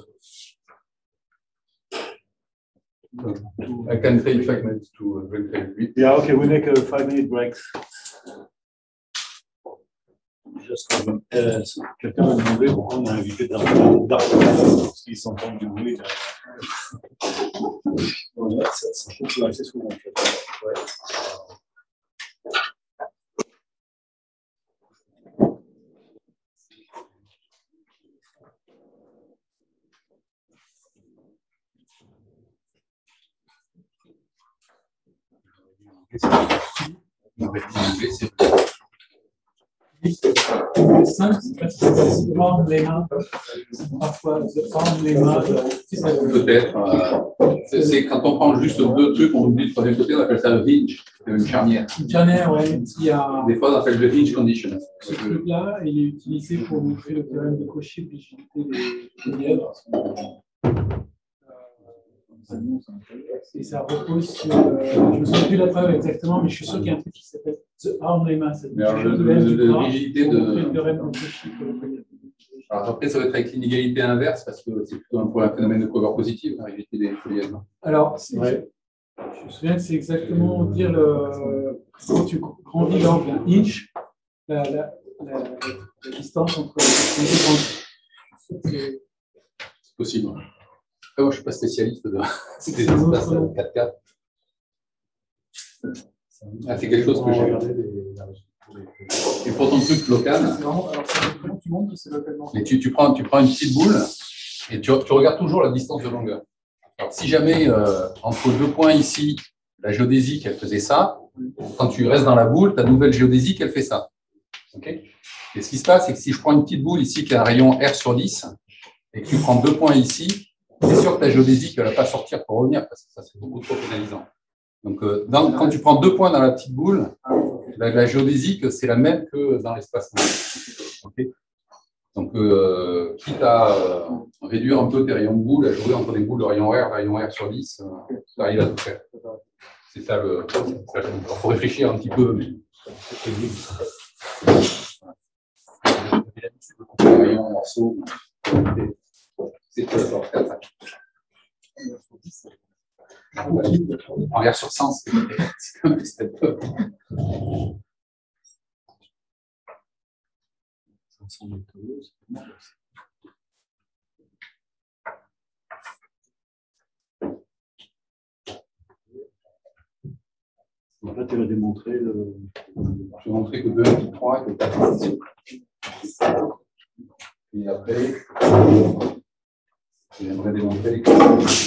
I can take five minutes to verify it. Yeah, okay, we make a five minute break. Juste euh, quelqu'un m'a demandé pourquoi on a invité Dark parce qu'ils s'entendent du bruit. Voilà, ça, ça change assez souvent en fait. Ouais. C'est simple, c'est parce que c'est prendre les mains, parfois se prendre les mains. Peut-être. Euh, c'est quand on prend juste deux trucs, on oublie le troisième côté, on appelle ça le hinge, une charnière. Une charnière, oui. Il y a... Des fois, on appelle le hinge condition. Ce truc-là, il est utilisé pour montrer le théorème de Cauchy et l'utilité des lièvres. Et ça repose sur. Euh, je ne me souviens plus de la preuve exactement, mais je suis sûr qu'il y a un truc qui s'appelle The Arm Lemma. Alors, le, le, le, le rigidité de. Le théorème de Cauchy. Alors, après, ça va être avec l'inégalité inverse, parce que c'est plutôt un, pour un phénomène de cover positive, la rigidité des lièvres. Alors, ouais. Je me souviens que c'est exactement dire le, quand tu grandis l'angle d'un inch, la, la, la, la distance entre les deux grands. C'est possible. Après, moi, je ne suis pas spécialiste de ces espaces quatre quatre. Ah, c'est quelque chose que j'ai regardé. Et pour ton truc local, tu montres que c'est localement. Mais tu, tu, prends, tu prends une petite boule et tu, tu regardes toujours la distance de longueur. Alors, si jamais euh, entre deux points ici, la géodésique, elle faisait ça, quand tu restes dans la boule, ta nouvelle géodésique, elle fait ça. Okay, et ce qui se passe, c'est que si je prends une petite boule ici qui a un rayon R sur dix et que tu prends deux points ici, c'est sûr que ta géodésique ne va pas sortir pour revenir parce que ça serait beaucoup trop pénalisant. Donc, euh, dans, quand tu prends deux points dans la petite boule, la, la géodésique, c'est la même que dans l'espacement. Okay. Donc, euh, quitte à euh, réduire un peu tes rayons de boule, à jouer entre des boules de rayon R, rayon R sur dix, euh, tu arrives à tout faire. C'est ça le. Il faut réfléchir un petit peu, mais c'est l'habitude de couper les rayons en morceaux. C'est très fort. En R sur cent, c'est quand même step up. Donc là, tu vas démontrer le. Je vais montrer que deux, trois et que quatre. Et après, j'aimerais démontrer que.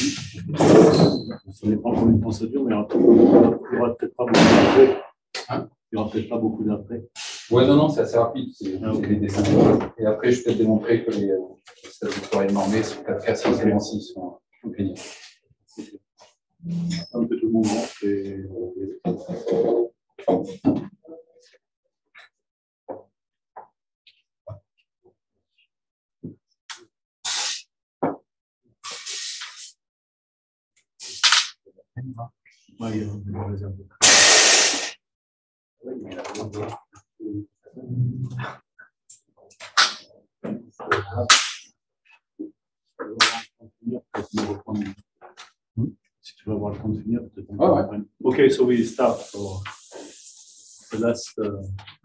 Ça dépend combien de temps ça dure, mais il n'y aura peut-être pas beaucoup d'après. Hein? Il n'y aura peut-être pas beaucoup d'après. Ouais, non, non, c'est assez rapide. C'est ah, okay. les dessins. Et après, je peux te démontrer que les stades vectoriels normés sur quatre K, six et six sont gagnés. Un peu tout le monde rentre et. Ouais, il y a une réserve. Si tu veux avoir le temps de finir, peut-être. Ah ouais. Okay, so we start for the last uh,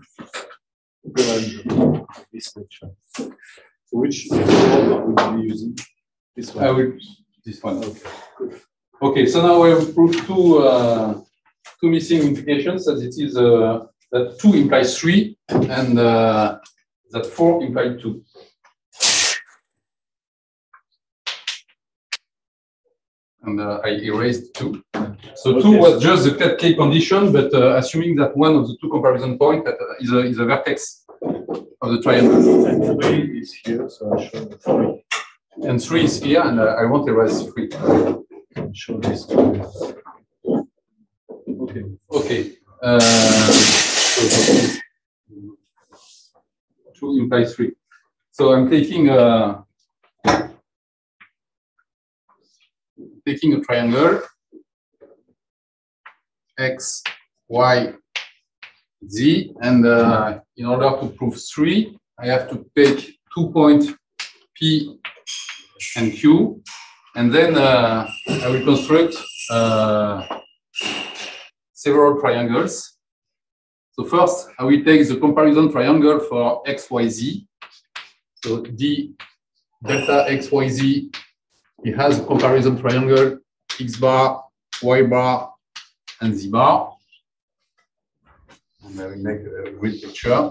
this lecture. So which order will you be using? This one. I will this one. Okay, good. Okay, so now we have proved two uh, two missing implications. That it is uh, that two implies three, and uh, that four implies two. And uh, I erased two. So Okay. two was just the cat K condition, but uh, assuming that one of the two comparison points is a, is a vertex of the triangle. And three is here, so I'll show three. And three is here, and uh, I won't erase three. I'll show this two. Okay. Okay. Uh, so two implies three. So I'm taking a taking a triangle X, Y, Z, and uh, in order to prove three, I have to take two points P and Q, and then uh, I will construct uh, several triangles. So first, I will take the comparison triangle for X, Y, Z. So D delta X, Y, Z, it has a comparison triangle X bar, Y bar, and Z bar. And I will make a grid picture.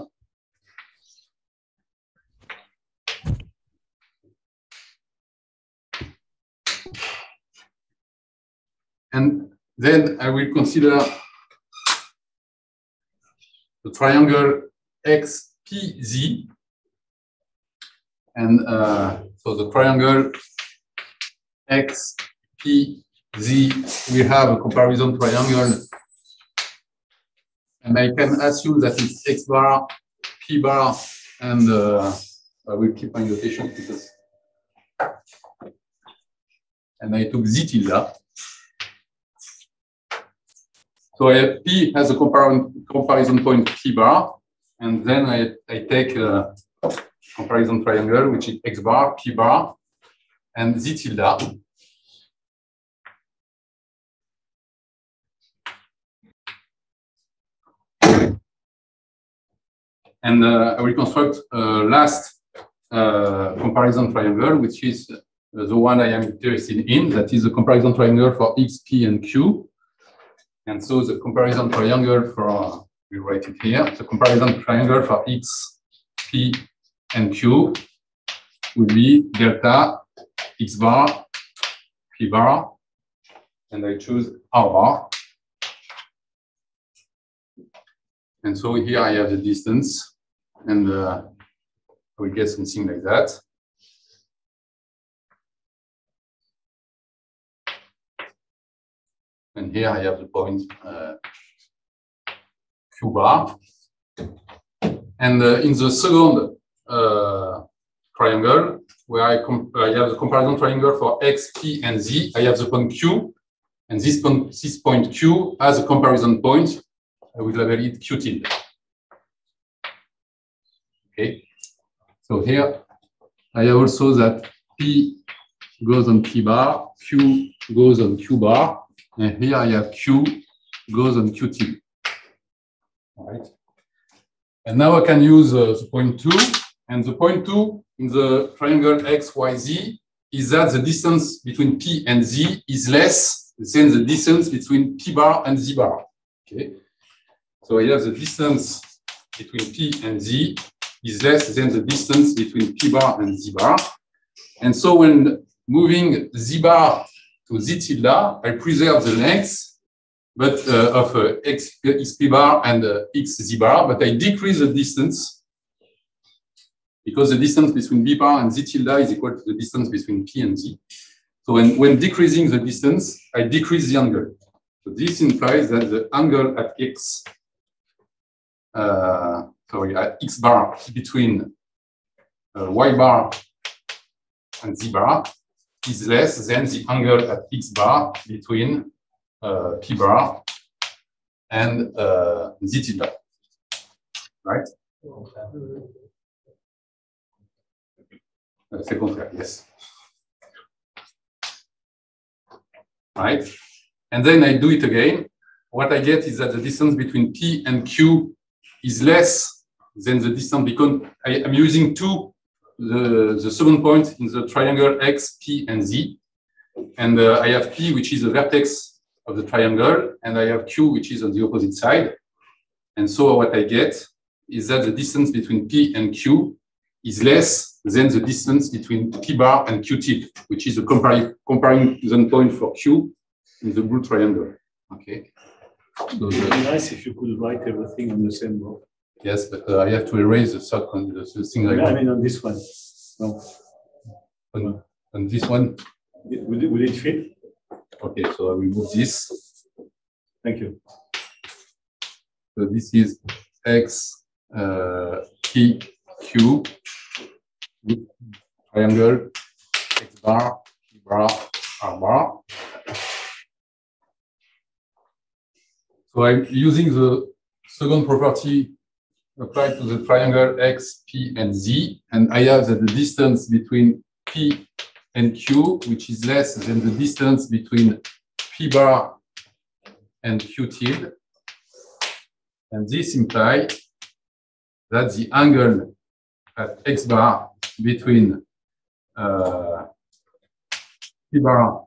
And then I will consider the triangle X P Z. And uh, so the triangle X P Z, we have a comparison triangle. And I can assume that it's X bar, P bar, and uh, I will keep my notation because. And I took Z tilde. So I have P has a compar comparison point P bar, and then I, I take a comparison triangle, which is X bar, P bar, and Z tilde. And uh, I will construct a last uh, comparison triangle, which is the one I am interested in. That is the comparison triangle for X, P, and Q. And so the comparison triangle for, we write it here, the comparison triangle for X, P, and Q will be delta X bar, P bar, and I choose R bar. And so here I have the distance, and uh, I will get something like that. And here I have the point uh, Q bar. And uh, in the second uh, triangle, where I, I have the comparison triangle for X, P, and Z, I have the point Q. And this point, this point Q as a comparison point. I will label it Q tilde. Okay. So here I have also that P goes on P bar, Q goes on Q bar, and here I have Q goes on Q tilde. All right. And now I can use uh, the point two, and the point two in the triangle X Y Z is that the distance between P and Z is less than the distance between P bar and Z bar. Okay. So I have the distance between P and Z is less than the distance between P bar and Z bar. And so when moving Z bar to Z tilde, I preserve the length but uh, of uh, X, X P bar and uh, X Z bar, but I decrease the distance because the distance between B bar and Z tilde is equal to the distance between P and Z. So when, when decreasing the distance, I decrease the angle. So this implies that the angle at X Uh, sorry, at X bar between uh, Y bar and Z bar is less than the angle at X bar between uh, P bar and uh, Z tilde, right? Uh, c'est contraire, yes. Right? And then I do it again. What I get is that the distance between P and Q is less than the distance because I am using two, the, the second point in the triangle X, P, and Z. And uh, I have P, which is the vertex of the triangle, and I have Q, which is on the opposite side. And so what I get is that the distance between P and Q is less than the distance between P bar and Q tilde, which is a compar comparison point for Q in the blue triangle. Okay. So it would be nice if you could write everything on the same row. Yes, but uh, I have to erase the second, the, the thing I, I, I mean, on this one. No. on, on this one. Would it, would it fit? Okay, so I will move this. Thank you. So this is X, uh, P, Q, triangle, X bar, P bar, R bar. So I'm using the second property applied to the triangle X, P, and Z, and I have that the distance between P and Q, which is less than the distance between P bar and Q tilde. And this implies that the angle at X bar between uh, P bar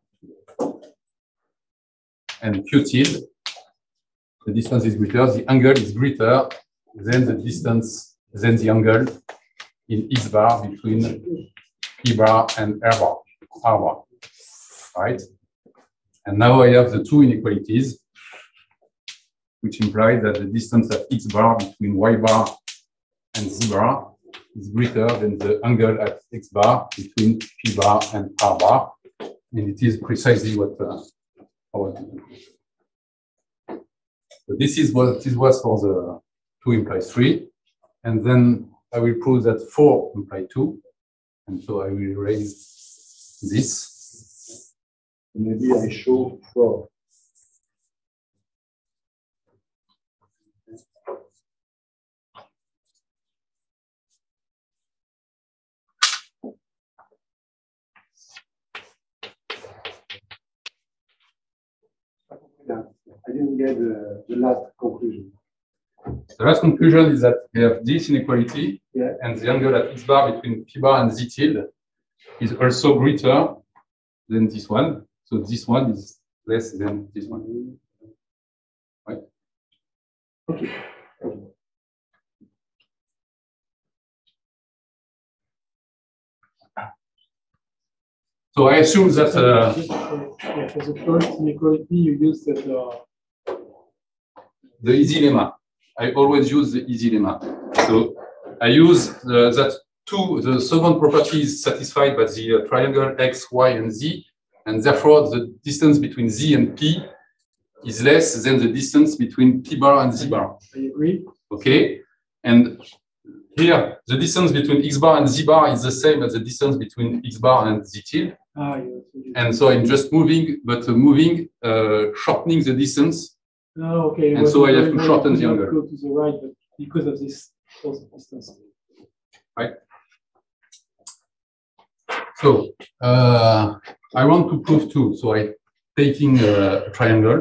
and Q tilde, the distance is greater, the angle is greater than the distance, than the angle in X bar between P bar and R bar, R bar, right? And now I have the two inequalities, which imply that the distance at X bar between Y bar and Z bar is greater than the angle at X bar between P bar and R bar. And it is precisely what uh, I want to do. So this is what this was for the two implies three. And then I will prove that four implies two. And so I will erase this. Maybe I show four. I didn't get the, the last conclusion. The last conclusion is that we have this inequality, yeah. And the angle at X bar between P bar and Z tilde is also greater than this one. So this one is less than this one. Right? Okay. So I assume that uh, yeah, for the first inequality, you use that uh, the easy lemma. I always use the easy lemma. So I use uh, that two, the second property is satisfied by the uh, triangle X, Y, and Z, and therefore the distance between Z and P is less than the distance between P bar and Z bar. I agree. Okay, and here the distance between X bar and Z bar is the same as the distance between X bar and Z tilde. Ah, yes. And so I'm just moving, but uh, moving, uh, shortening the distance. No, okay. And well, so I have to well, shorten the could not angle. Go to the right, but because of this close distance. Right. So uh, I want to prove two. So I'm taking a triangle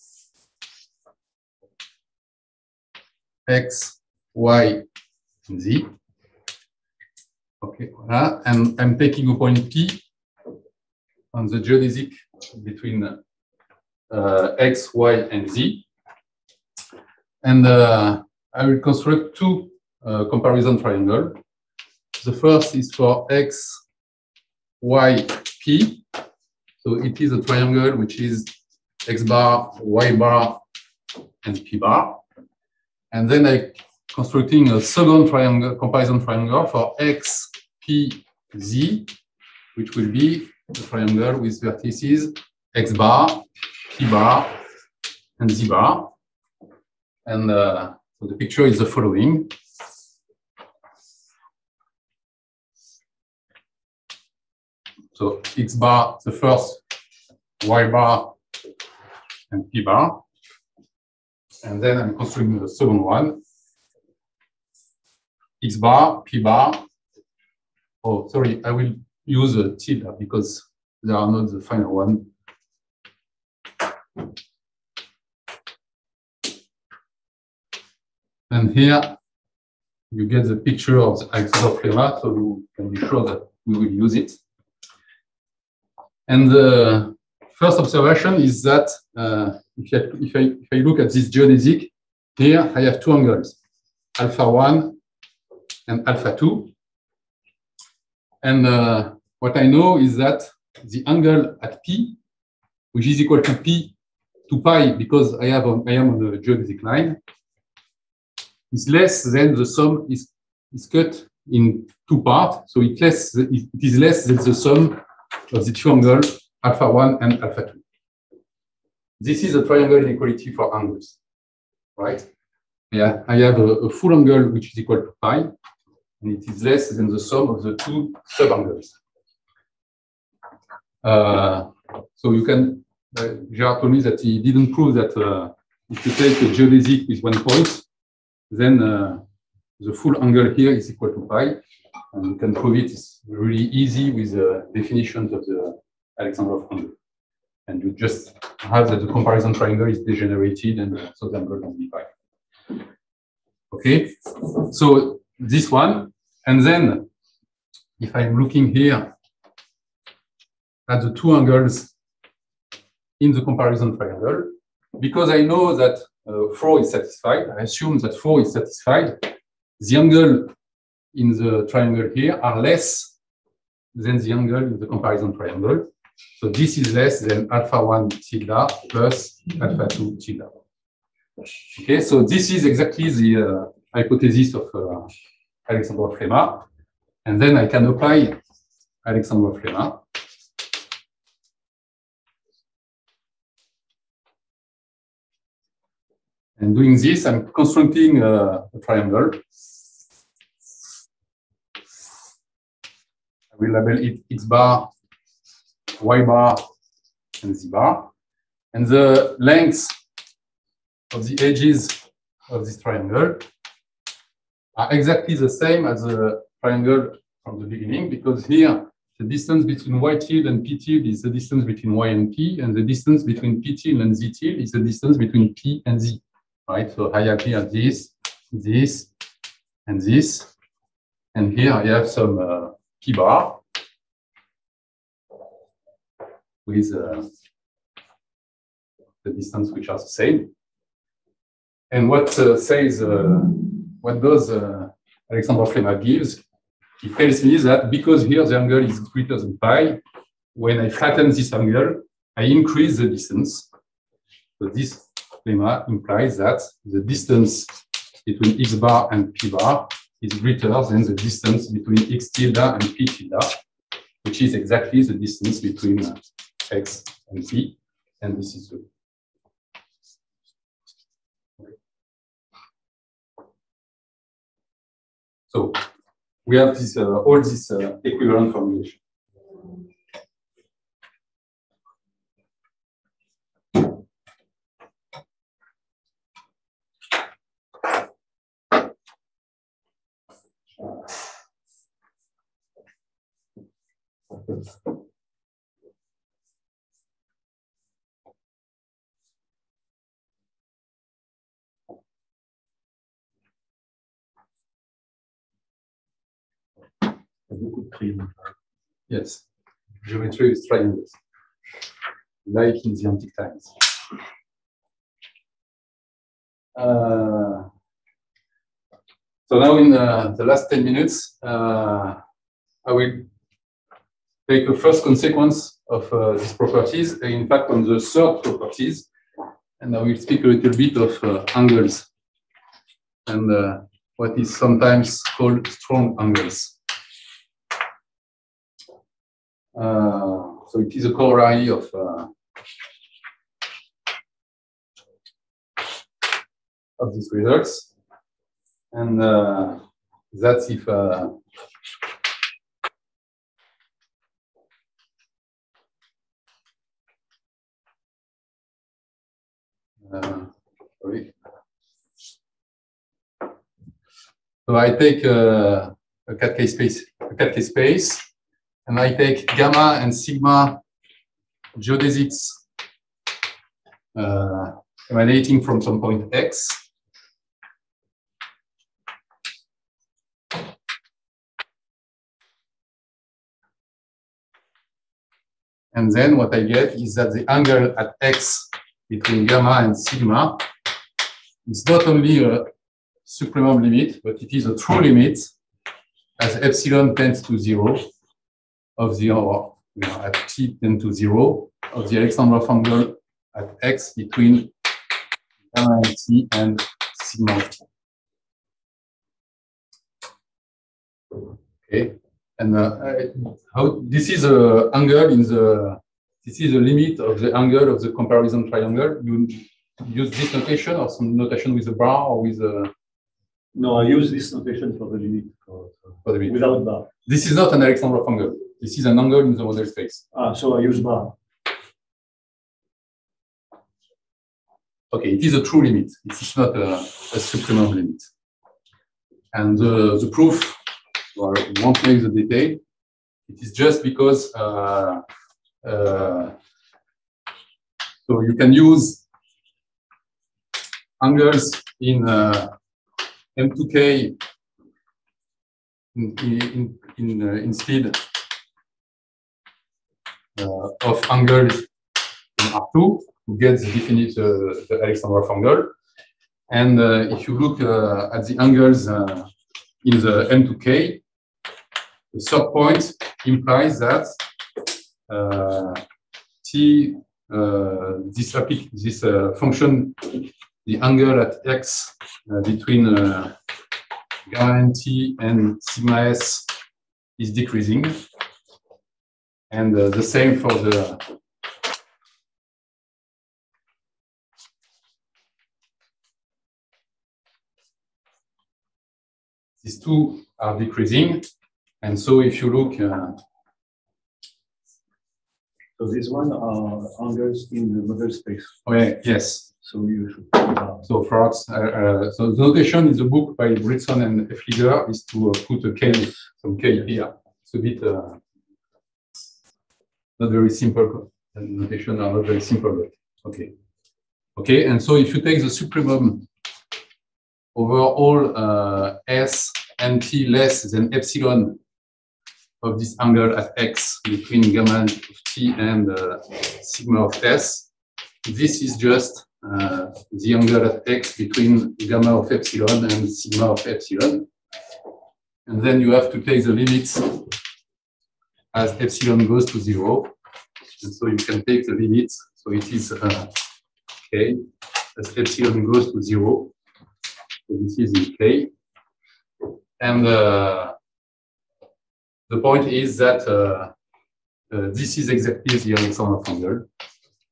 X, Y, and Z. Okay, voilà. And I'm taking a point P on the geodesic between uh, X, Y, and Z. And uh, I will construct two uh, comparison triangles. The first is for X, Y, P. So it is a triangle which is X bar, Y bar, and P bar. And then I'm constructing a second triangle, comparison triangle for X, P, Z, which will be the triangle with vertices X bar, P bar, and Z bar. And uh, so the picture is the following. So X bar, the first, Y bar, and P bar. And then I'm constructing the second one. X bar, P bar. Oh, sorry, I will use a tilde because they are not the final one. And here you get the picture of the Alexander Flemma, so you can be sure that we will use it. And the first observation is that uh, if, I, if, I, if I look at this geodesic, here I have two angles, alpha one and alpha two. And uh, what I know is that the angle at P, which is equal to P to pi, because I have on, I am on the geodesic line, is less than the sum is, is cut in two parts. So it, less, it is less than the sum of the two angles, alpha one and alpha two. This is a triangle inequality for angles, right? Yeah, I have a, a full angle which is equal to pi, and it is less than the sum of the two subangles. Uh, so you can, uh, Gerard told me that he didn't prove that uh, if you take a geodesic with one point, then uh, the full angle here is equal to pi. And you can prove it. It's really easy with the definitions of the Alexandrov angle. And you just have that the comparison triangle is degenerated, and uh, so the angle must be pi. Okay, so this one, and then if I'm looking here at the two angles in the comparison triangle, because I know that uh, four is satisfied, I assume that four is satisfied, the angle in the triangle here are less than the angle in the comparison triangle. So this is less than alpha one tilde plus alpha two tilde. Okay, so this is exactly the uh, hypothesis of uh, Alexandrov Flemma. And then I can apply Alexandrov Flemma. And doing this, I'm constructing uh, a triangle. I will label it X bar, Y bar, and Z bar. And the lengths of the edges of this triangle are exactly the same as the triangle from the beginning, because here the distance between Y tilde and P tilde is the distance between Y and P, and the distance between P tilde and Z tilde is the distance between P and Z. Right? So I have here this, this, and this. And here I have some uh, P bar with uh, the distance which are the same. And what uh, says, uh, what does uh, Alexandrov Flemma gives? He tells me that because here the angle is greater than pi, when I flatten this angle, I increase the distance. So this lemma implies that the distance between X bar and P bar is greater than the distance between X tilde and P tilde, which is exactly the distance between X and P, and this is true. So we have this uh, all this uh, equivalent formulation. Beaucoup de triangles. Yes, geometry is triangles, like in the antique times. Uh, so now in uh, the last ten minutes, uh, I will take a first consequence of uh, these properties, and in fact on the third properties, and I will speak a little bit of uh, angles and uh, what is sometimes called strong angles. Uh, so it is a corollary of uh, of these results, and uh, that's if uh, uh, sorry. So I take uh, a cat K space, a cat K space. And I take gamma and sigma geodesics uh, emanating from some point X. And then what I get is that the angle at X between gamma and sigma is not only a supremum limit, but it is a true limit as epsilon tends to zero. Of the, or you know, at t tend to zero, of the Alexandrov angle at X between gamma and t and sigma of t. Okay, and uh, how this is a angle in the this is a limit of the angle of the comparison triangle. You use this notation or some notation with a bar or with a. No, I use this notation for the limit. For, for the limit. Without bar. This is not an Alexandrov angle. This is an angle in the model space. Ah, so I use bar. Okay, it is a true limit. It is not a, a supremum limit. And uh, the proof, well, I won't make the detail. It is just because uh, uh, so you can use angles in uh, M two K in, in, in, uh, instead uh, of angles in R two to get the definite uh, the Alexandrov angle. And uh, if you look uh, at the angles uh, in the M two K, the third point implies that uh, T, uh, this, this uh, function, the angle at X uh, between uh, gamma and T and sigma S is decreasing. And uh, the same for the these two are decreasing. And so if you look uh, so this one are angles in the model space. okay, yes. So you should uh, so for us, uh, uh, so the notation in the book by Britson and Fliger is to uh, put a K, some K here. It's a bit uh, not very simple. The notation are not very simple, but okay. Okay, and so if you take the supremum over all uh, S and T less than epsilon of this angle at X between gamma of T and uh, sigma of S, this is just uh, the angle at X between gamma of epsilon and sigma of epsilon. And then you have to take the limits as epsilon goes to zero. And so you can take the limits. So it is uh, K as epsilon goes to zero. So this is in K. And uh, the point is that uh, uh, this is exactly the Alexandrov angle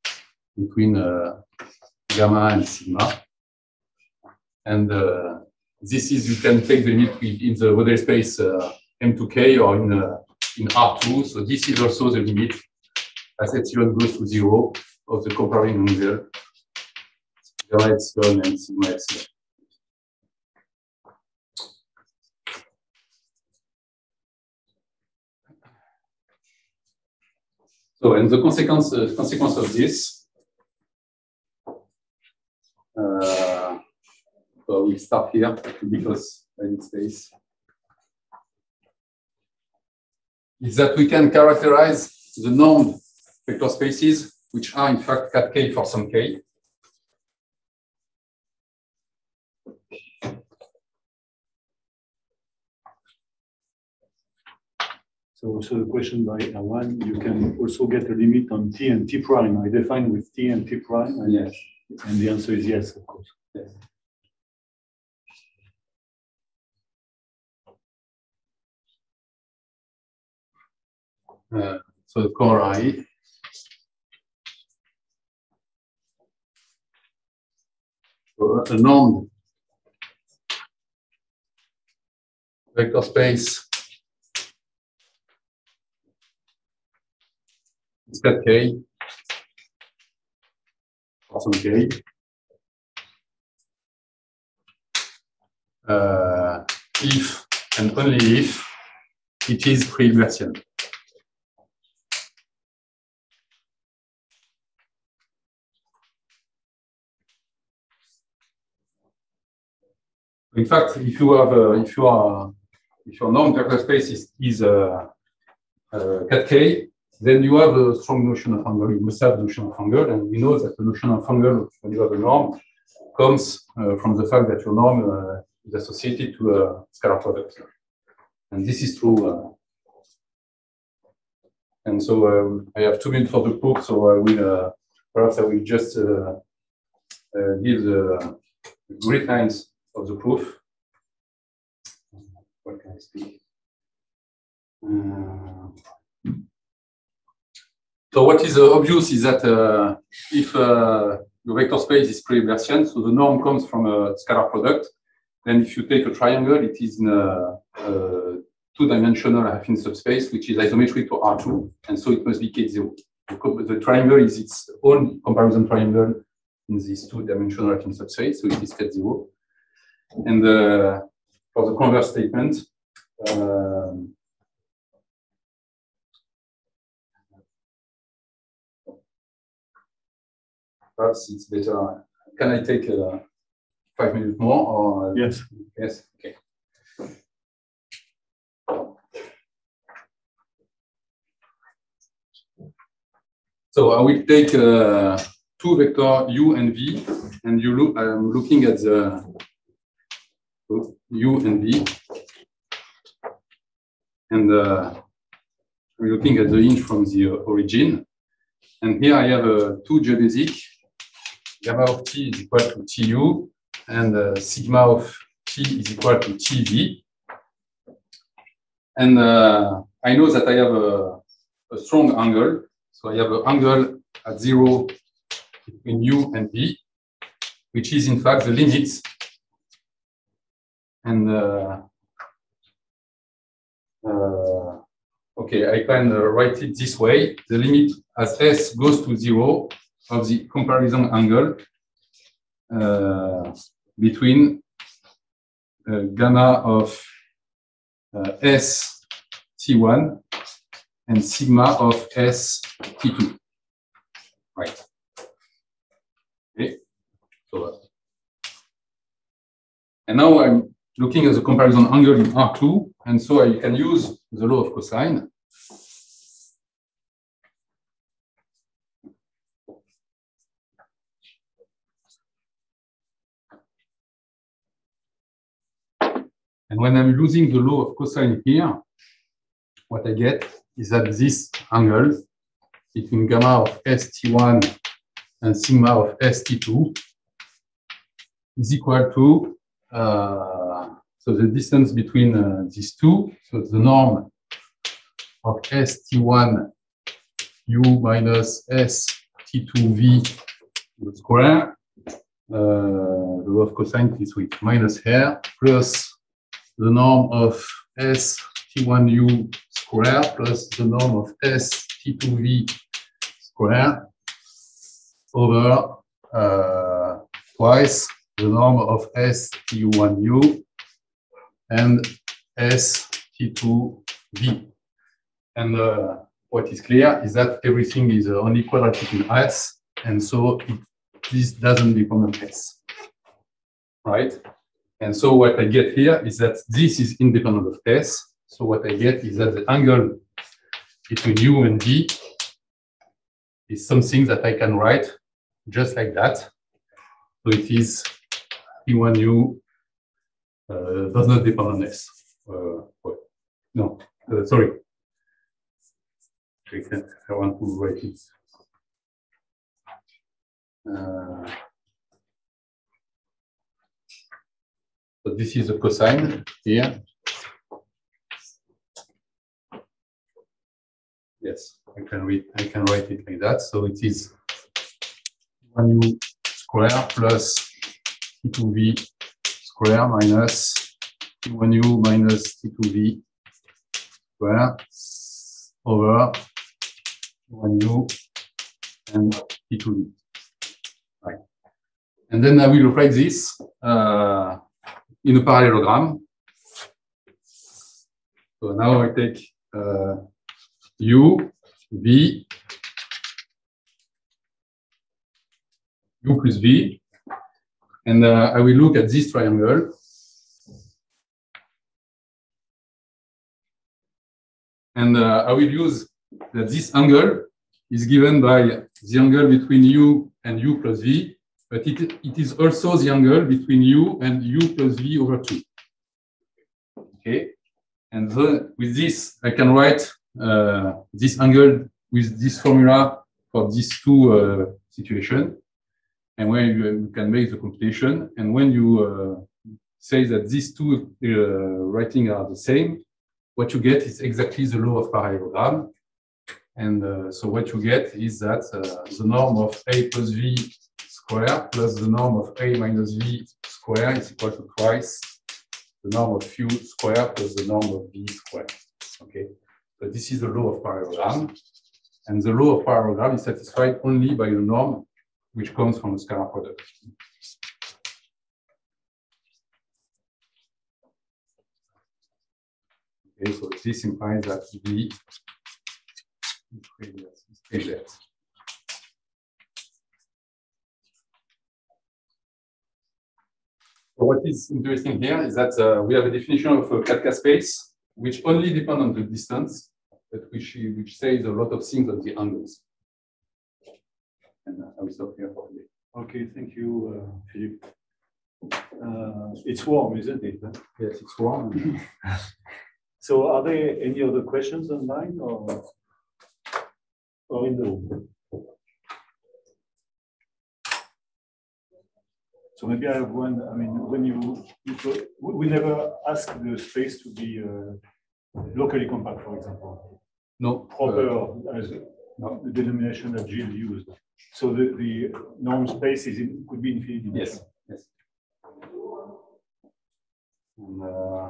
between uh, gamma and sigma. And uh, this is, you can take the limit in the Rodel space uh, M two K or in, uh, in R two. So this is also the limit as epsilon goes to zero of the comparing angle, gamma epsilon and sigma epsilon. So, and the consequence, uh, consequence of this, uh, so we start here because I need space, is that we can characterize the normed vector spaces, which are in fact cat K for some K. So, so the question by Awan, you can also get a limit on T and T prime. I define with T and T prime. And, yes. And the answer is yes, of course. Yes. Uh, so the core I. So a normed vector space is cat K for some K. Uh, if and only if it is pre-Hilbertian. In fact, if you have, uh, if you are, if your normed vector space is, is uh, uh, cat K, then you have a strong notion of angle. You must have the notion of angle, and we know that the notion of angle when you have a norm comes uh, from the fact that your norm uh, is associated to a scalar product, and this is true. Uh, and so um, I have two minutes for the proof, so I will uh, perhaps I will just uh, uh, give the grid lines of the proof. What can I speak? Uh, so what is uh, obvious is that uh, if uh, the vector space is pre-Hilbertian, so the norm comes from a scalar product, then if you take a triangle, it is in a, a two-dimensional affine subspace, which is isometric to R two, and so it must be K zero. The, the triangle is its own comparison triangle in this two-dimensional affine subspace, so it is K zero. And uh, for the converse statement, um, perhaps it's better. Can I take uh, five minutes more? Or yes. Yes. Okay. So I will take uh, two vector u and v, and you look. I'm looking at the u and v, and uh, I'm looking at the hinge from the uh, origin. And here I have uh, two geodesic. Gamma of t is equal to tu, and uh, sigma of t is equal to tv. And uh, I know that I have a, a strong angle. So I have an angle at zero between u and v, which is in fact the limit. And uh, uh, okay, I can uh, write it this way: the limit as s goes to zero of the comparison angle uh, between uh, gamma of uh, s T one and sigma of s T two. Right. Okay. So, uh, and now I'm looking at the comparison angle in R two, and so I can use the law of cosine. And when I'm using the law of cosine here, what I get is that this angle between gamma of S T one and sigma of S T two is equal to, uh, so the distance between uh, these two, so the norm of S T one u minus S T two v square, uh, the of cosine T three minus R plus the norm of S T one U square plus the norm of S T two V square over uh, twice the norm of S T one U and S T two V. And uh, what is clear is that everything is uh, only quadratic in S, and so it, this doesn't become an S, right? And so what I get here is that this is independent of S. So what I get is that the angle between U and V is something that I can write just like that. So it is T one U uh, does not depend on S. Uh, no, uh, sorry. I want to write it. Uh, so this is a cosine here. Yes, I can read. I can write it like that. So it is one U square plus T two V square minus T one U minus T two V square over one U and T two V. Right. And then I will write this uh, in a parallelogram. So now I take uh, U, V, U plus V, and uh, I will look at this triangle. And uh, I will use that this angle is given by the angle between U and U plus V, but it, it is also the angle between U and U plus V over two. Okay, and then with this, I can write uh, this angle with this formula for these two uh, situations. And when you, you can make the computation, and when you uh, say that these two uh, writings are the same, what you get is exactly the law of parallelogram. And uh, so what you get is that uh, the norm of A plus V square plus the norm of A minus V square is equal to twice the norm of U square plus the norm of V square. Okay, so this is the law of parallelogram. And the law of parallelogram is satisfied only by the norm which comes from the scalar product. Okay, so this implies that V is that. So what is interesting here is that uh, we have a definition of a Katka space which only depends on the distance, but which, which says a lot of things on the angles. And uh, I will stop here for today. Okay, thank you, uh, Philippe. Uh, it's warm, isn't it? Yes, it's warm. So are there any other questions online or, or in the room? So maybe I have one. I mean, when you, you we never ask the space to be uh, locally compact, for example. No. Proper uh, as no. The denomination that Gilles used. So the, the norm space is in, could be infinity. Yes. Yes. And, uh,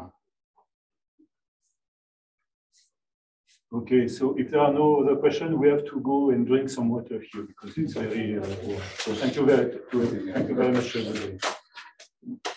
okay, so if there are no other questions, we have to go and drink some water here because it's very uh, warm. So thank you very, thank you very much, everybody.